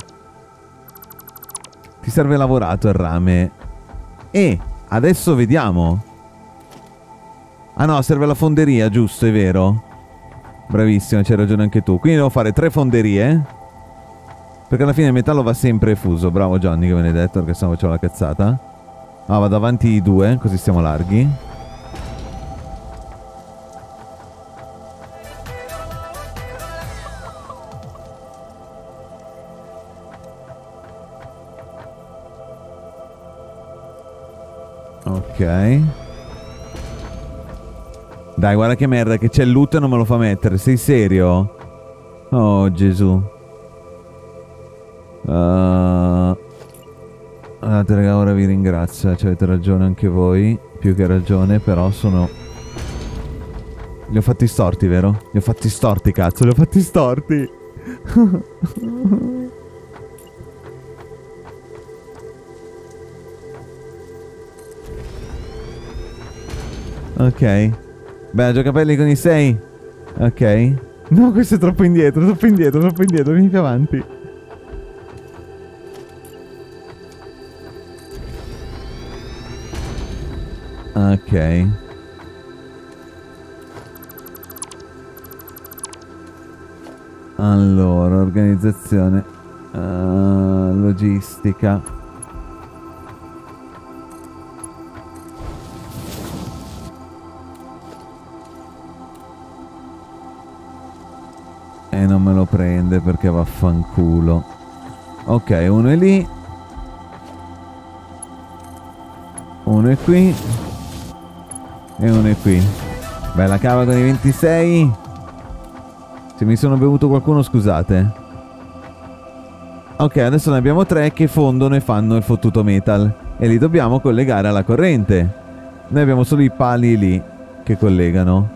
Ti serve lavorato il rame. E adesso vediamo. Ah no, serve la fonderia, giusto, è vero. Bravissimo, c'hai ragione anche tu. Quindi devo fare 3 fonderie. Perché alla fine il metallo va sempre fuso. Bravo Johnny che me l'hai detto, perché sennò facevo la cazzata. Ah, vado avanti i 2, così stiamo larghi. Ok. Dai, guarda che merda, che c'è il loot e non me lo fa mettere. Sei serio? Oh, Gesù. Guardate, raga, ora vi ringrazio. Avete ragione anche voi. Più che ragione, però sono... Li ho fatti storti, vero? Li ho fatti storti, cazzo, li ho fatti storti. Ok. Beh, giocapelli con i 6. Ok. No, questo è troppo indietro, troppo indietro, troppo indietro. Vieni più avanti. Ok. Allora, organizzazione, logistica. E non me lo prende perché vaffanculo. Ok, uno è lì. Uno è qui. E uno è qui. Bella cava con i 26. Se mi sono bevuto qualcuno, scusate. Ok, adesso ne abbiamo 3 che fondono e fanno il fottuto metal. E li dobbiamo collegare alla corrente. Noi abbiamo solo i pali lì che collegano.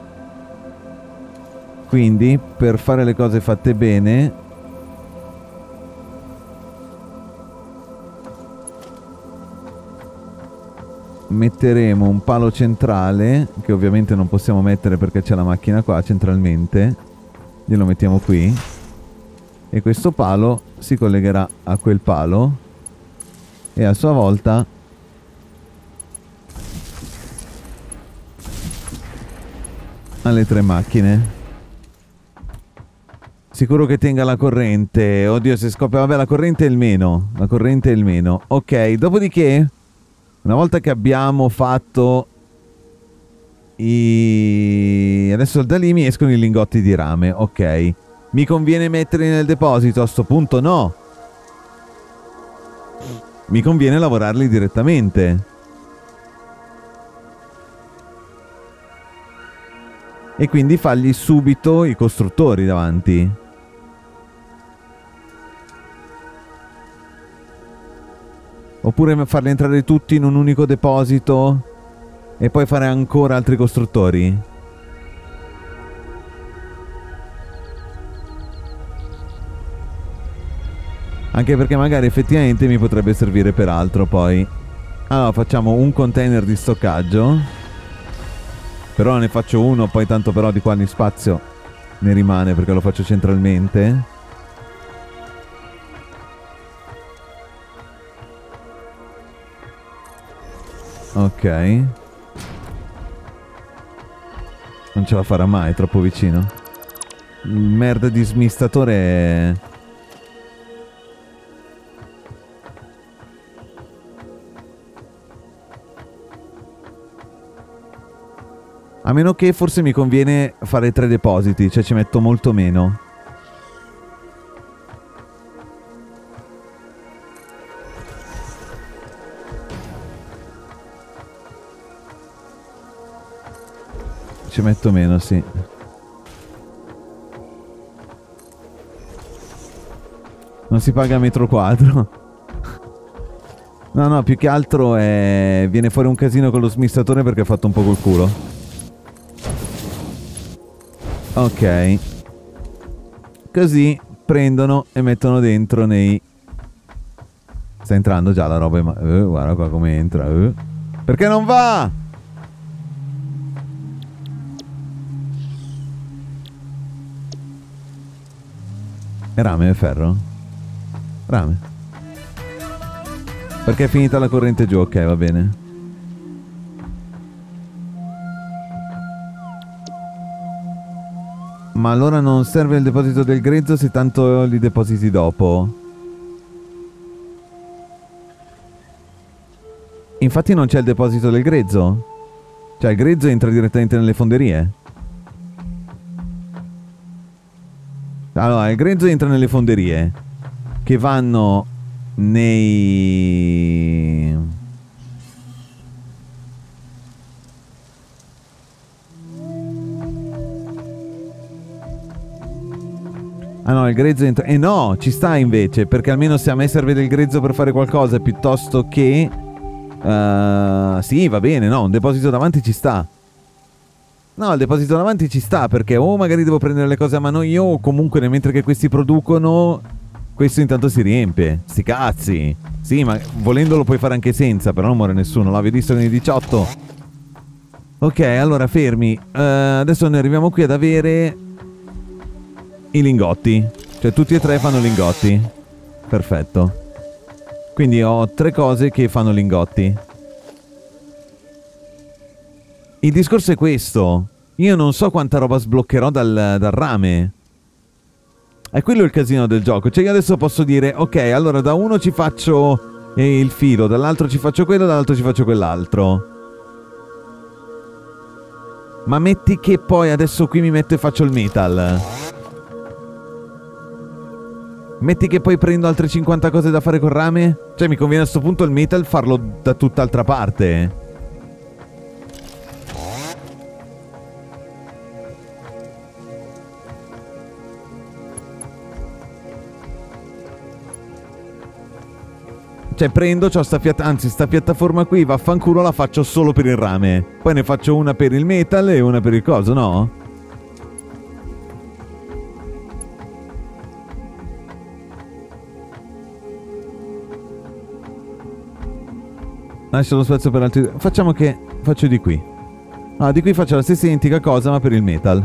Quindi, per fare le cose fatte bene, metteremo un palo centrale, che ovviamente non possiamo mettere perché c'è la macchina qua centralmente. Glielo mettiamo qui. E questo palo si collegherà a quel palo e a sua volta alle 3 macchine. Sicuro che tenga la corrente. Oddio, se scoppia. Vabbè, la corrente è il meno. La corrente è il meno. Ok, dopodiché, una volta che abbiamo fatto adesso da lì mi escono i lingotti di rame. Ok. Mi conviene metterli nel deposito? A sto punto no. Mi conviene lavorarli direttamente. E quindi fargli subito i costruttori davanti. Oppure farli entrare tutti in un unico deposito e poi fare ancora altri costruttori. Anche perché magari effettivamente mi potrebbe servire per altro poi. Allora facciamo un container di stoccaggio. Però ne faccio uno, poi tanto però di qua di spazio ne rimane perché lo faccio centralmente. Ok. Non ce la farà mai, è troppo vicino. Il merda di smistatore è... A meno che forse mi conviene fare 3 depositi, cioè ci metto molto meno. Ci metto meno, sì. Non si paga metro quadro. No, no, più che altro è... viene fuori un casino con lo smistatore perché ha fatto un po' col culo. Ok. Così prendono e mettono dentro nei... Sta entrando già la roba, ma... guarda qua come entra. Perché non va? È rame, è ferro? Rame. Perché è finita la corrente giù, ok, va bene. Ma allora non serve il deposito del grezzo se tanto li depositi dopo. Infatti non c'è il deposito del grezzo. Cioè il grezzo entra direttamente nelle fonderie. Allora, il grezzo entra nelle fonderie che vanno nei... Ah no, il grezzo entra... no, ci sta invece, perché almeno se a me serve del grezzo per fare qualcosa piuttosto che... sì, va bene, no, un deposito davanti ci sta. No, il deposito davanti ci sta perché o magari devo prendere le cose a mano io o comunque mentre che questi producono questo intanto si riempie. Sti cazzi. Sì, ma volendo lo puoi fare anche senza, però non muore nessuno. L'avevi visto nei 18. Ok, allora fermi. Adesso ne arriviamo qui ad avere i lingotti. Cioè tutti e 3 fanno lingotti. Perfetto. Quindi ho 3 cose che fanno lingotti. Il discorso è questo. Io non so quanta roba sbloccherò dal rame. È quello il casino del gioco. Cioè io adesso posso dire, ok, allora da uno ci faccio il filo, dall'altro ci faccio quello, dall'altro ci faccio quell'altro. Ma metti che poi adesso qui mi metto e faccio il metal. Metti che poi prendo altre 50 cose da fare col rame. Cioè mi conviene a sto punto il metal farlo da tutt'altra parte. Cioè prendo, c'ho sta piattaforma qui, vaffanculo, la faccio solo per il rame. Poi ne faccio una per il metal e una per il coso, no? Lascio lo spazio per altri... Facciamo che faccio di qui. Ah, di qui faccio la stessa identica cosa ma per il metal.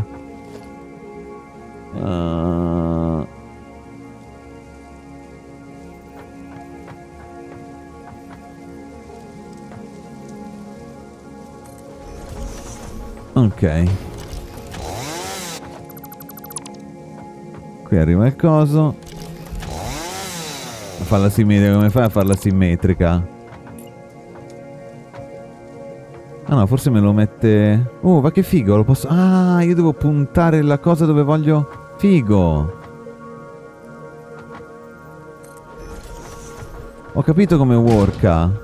Ok. Qui arriva il coso. A farla simmetrica, come fai a farla simmetrica? Ah no, forse me lo mette... Oh, ma che figo, lo posso... Ah, io devo puntare la cosa dove voglio... Figo! Ho capito come worka.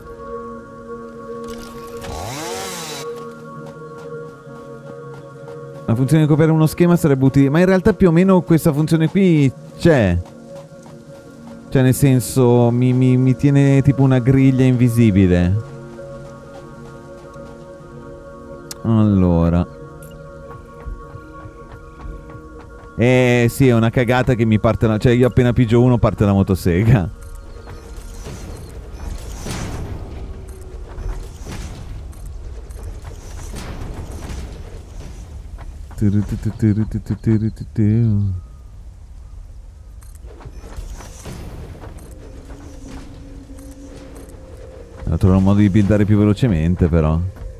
La funzione di copiare uno schema sarebbe utile, ma in realtà più o meno questa funzione qui c'è. Cioè nel senso mi tiene tipo una griglia invisibile. Allora. Sì, è una cagata che mi parte la... Cioè io appena pigio uno parte la motosega. Devo trovare un modo di buildare più velocemente però.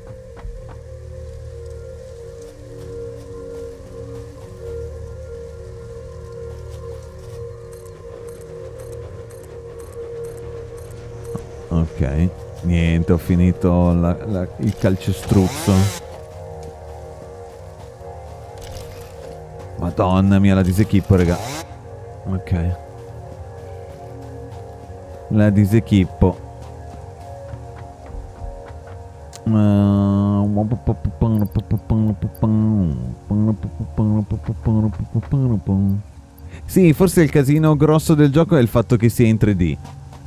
Ok, niente, ho finito il calcestruzzo. Madonna mia, la disequippo, raga. Ok. La disequippo. Sì, forse il casino grosso del gioco è il fatto che sia in 3D.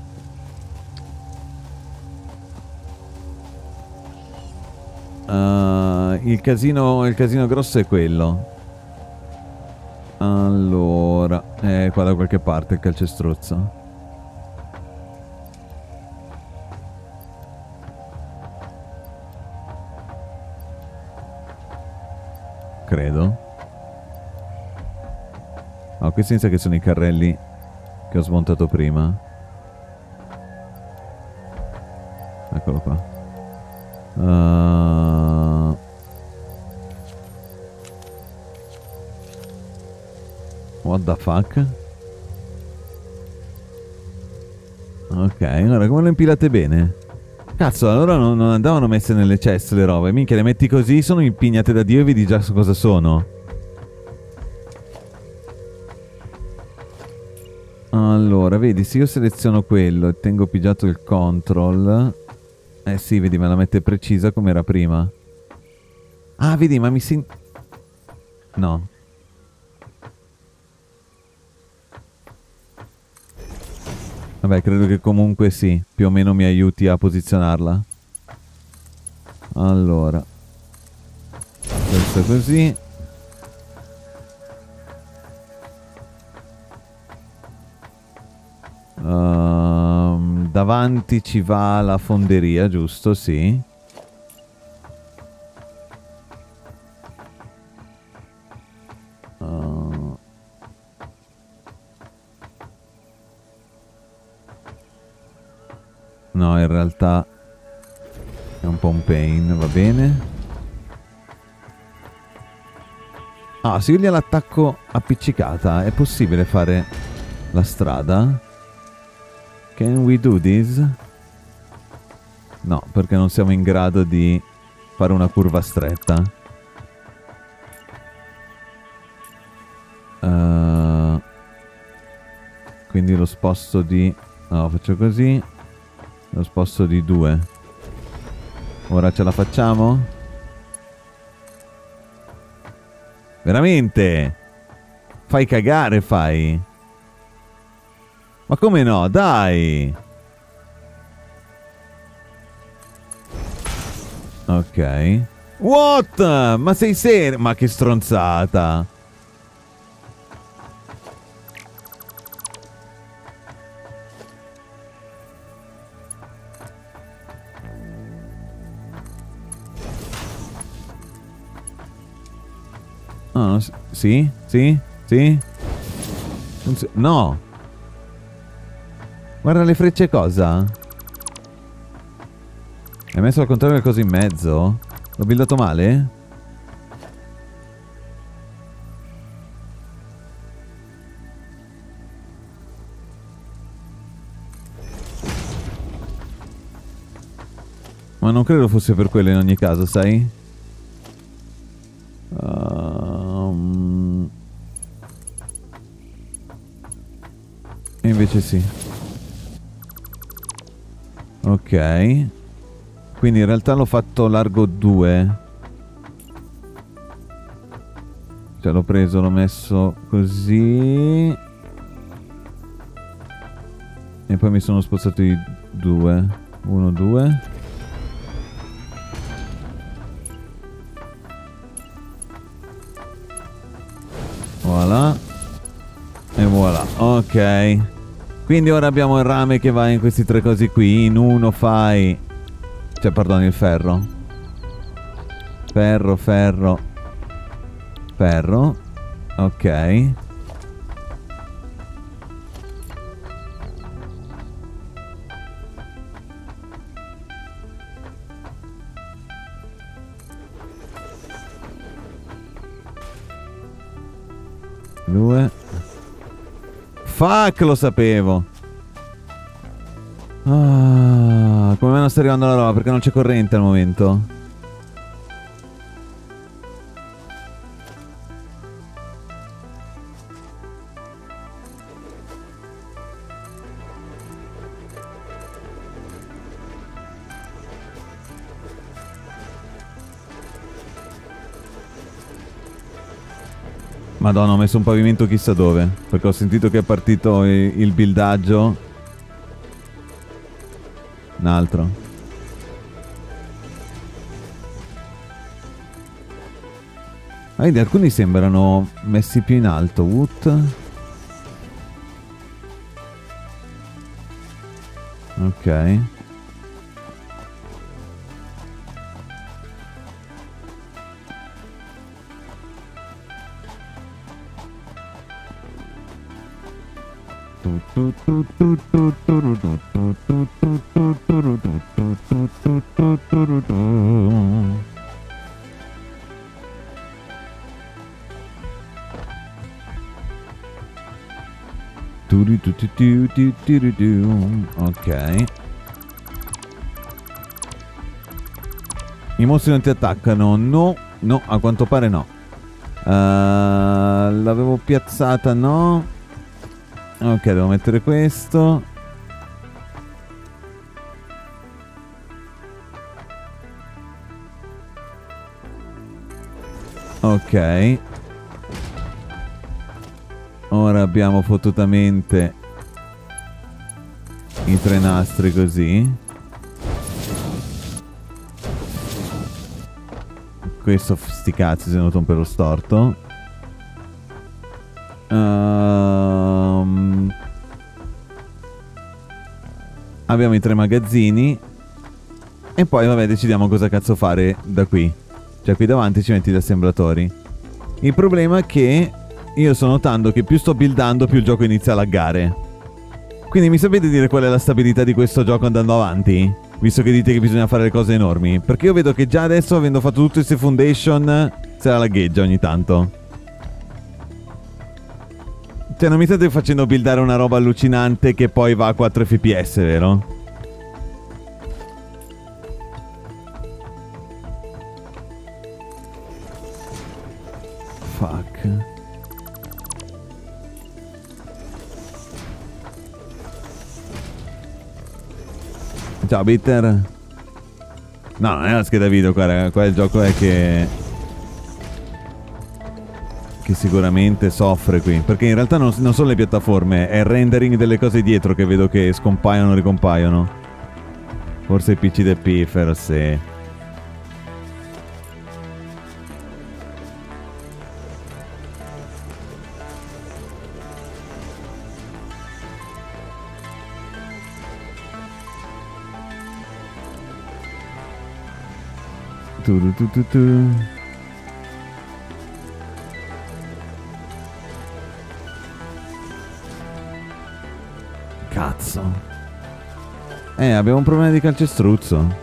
Il casino grosso è quello. Allora, qua da qualche parte il calcestruzzo. Credo. Ah, questi mi sa che sono i carrelli che ho smontato prima. Eccolo qua. What the fuck? Ok, allora come lo impilate bene? Cazzo, allora non andavano messe nelle ceste le robe. Minchia, le metti così, sono impignate da Dio e vedi già su cosa sono. Allora, vedi, se io seleziono quello e tengo pigiato il control... sì, vedi, me la mette precisa come era prima. Ah, vedi, ma mi si... No. Vabbè, credo che comunque sì, più o meno mi aiuti a posizionarla. Allora. Questo così. Davanti ci va la fonderia, giusto? Sì. No, in realtà è un po' un pain, va bene. Ah, se io gliel'attacco appiccicata, è possibile fare la strada? Can we do this? No, perché non siamo in grado di fare una curva stretta. Quindi lo sposto di... No, faccio così. Lo sposto di 2. Ora ce la facciamo? Veramente? Fai cagare, fai. Ma come no? Dai! Ok. What? Ma sei serio? Ma che stronzata! Oh, sì? Sì? Sì? No! Guarda le frecce cosa? Hai messo al contrario le cose in mezzo? L'ho buildato male? Ma non credo fosse per quello in ogni caso, sai? E invece sì. Ok. Quindi in realtà l'ho fatto largo 2. Cioè l'ho preso, l'ho messo così. E poi mi sono spostato di 2. 1, 2. Voilà. E voilà. Ok. Quindi ora abbiamo il rame che va in questi 3 cosi qui. In uno fai... Cioè, pardon, il ferro. Ferro, ferro. Ferro. Ok. Due. Fuck, lo sapevo. Ah, come mai non sta arrivando la roba? Perché non c'è corrente al momento. Madonna, ho messo un pavimento chissà dove. Perché ho sentito che è partito il buildaggio. Un altro. Vedi, alcuni sembrano messi più in alto. Wood. Ok. Ok. I mostri non ti attaccano? No, no, a quanto pare no. L'avevo piazzata, no. Ok, devo mettere questo. Ok. Ora abbiamo fottutamente i 3 nastri così. Questo sti cazzi si è venuto un pelo storto. Abbiamo i 3 magazzini. E poi vabbè, decidiamo cosa cazzo fare da qui. Cioè qui davanti ci metti gli assemblatori. Il problema è che io sto notando che più sto buildando più il gioco inizia a laggare. Quindi mi sapete dire qual è la stabilità di questo gioco andando avanti? Visto che dite che bisogna fare le cose enormi. Perché io vedo che già adesso, avendo fatto tutte queste foundation, se la lagheggia ogni tanto. Cioè non mi state facendo buildare una roba allucinante che poi va a 4 fps, vero? Fuck. Ciao Bitter. No, non è una scheda video qua, raga. Qua il gioco è che sicuramente soffre qui. Perché in realtà non sono le piattaforme, è il rendering delle cose dietro che vedo che scompaiono e ricompaiono. Forse il PC del Piffer, sì. Cazzo. Abbiamo un problema di calcestruzzo.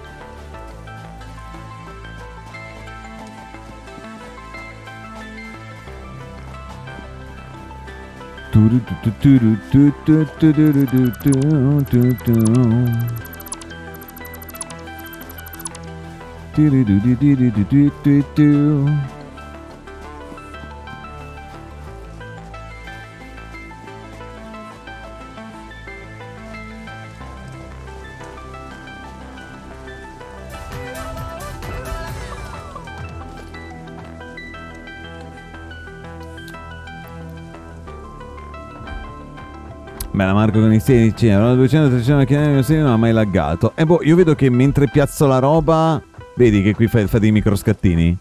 Beh, la Marco con i 16, avrò 200-300 macchinari, non ha mai laggato. E boh, io vedo che mentre piazzo la roba, vedi che qui fa dei microscattini.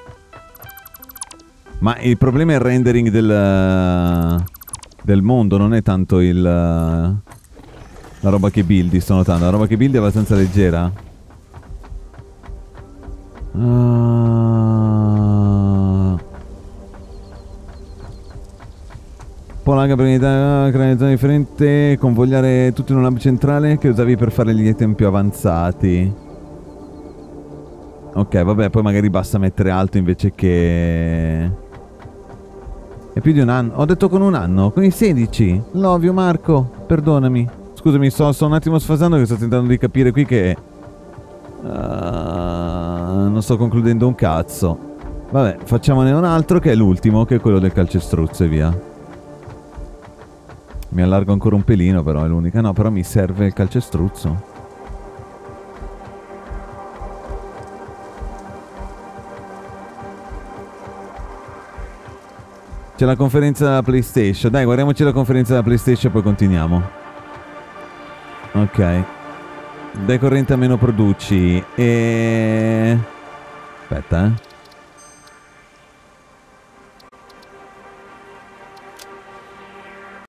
Ma il problema è il rendering del mondo, non è tanto la roba che buildi, sto notando. La roba che buildi è abbastanza leggera. Un po' larga per unità, creare una zona differente, convogliare tutto in un hub centrale che usavi per fare gli item più avanzati. Ok, vabbè, poi magari basta mettere alto invece che... È più di un anno. Ho detto con un anno, con i 16. L'ovvio, Marco, perdonami. Scusami, sto un attimo sfasando che sto tentando di capire qui che... non sto concludendo un cazzo. Vabbè, facciamone un altro che è l'ultimo, che è quello del calcestruzzo e via. Mi allargo ancora un pelino, però è l'unica. No, però mi serve il calcestruzzo. C'è la conferenza della PlayStation. Dai, guardiamoci la conferenza della PlayStation e poi continuiamo. Ok. Dai corrente a meno produci. E... Aspetta,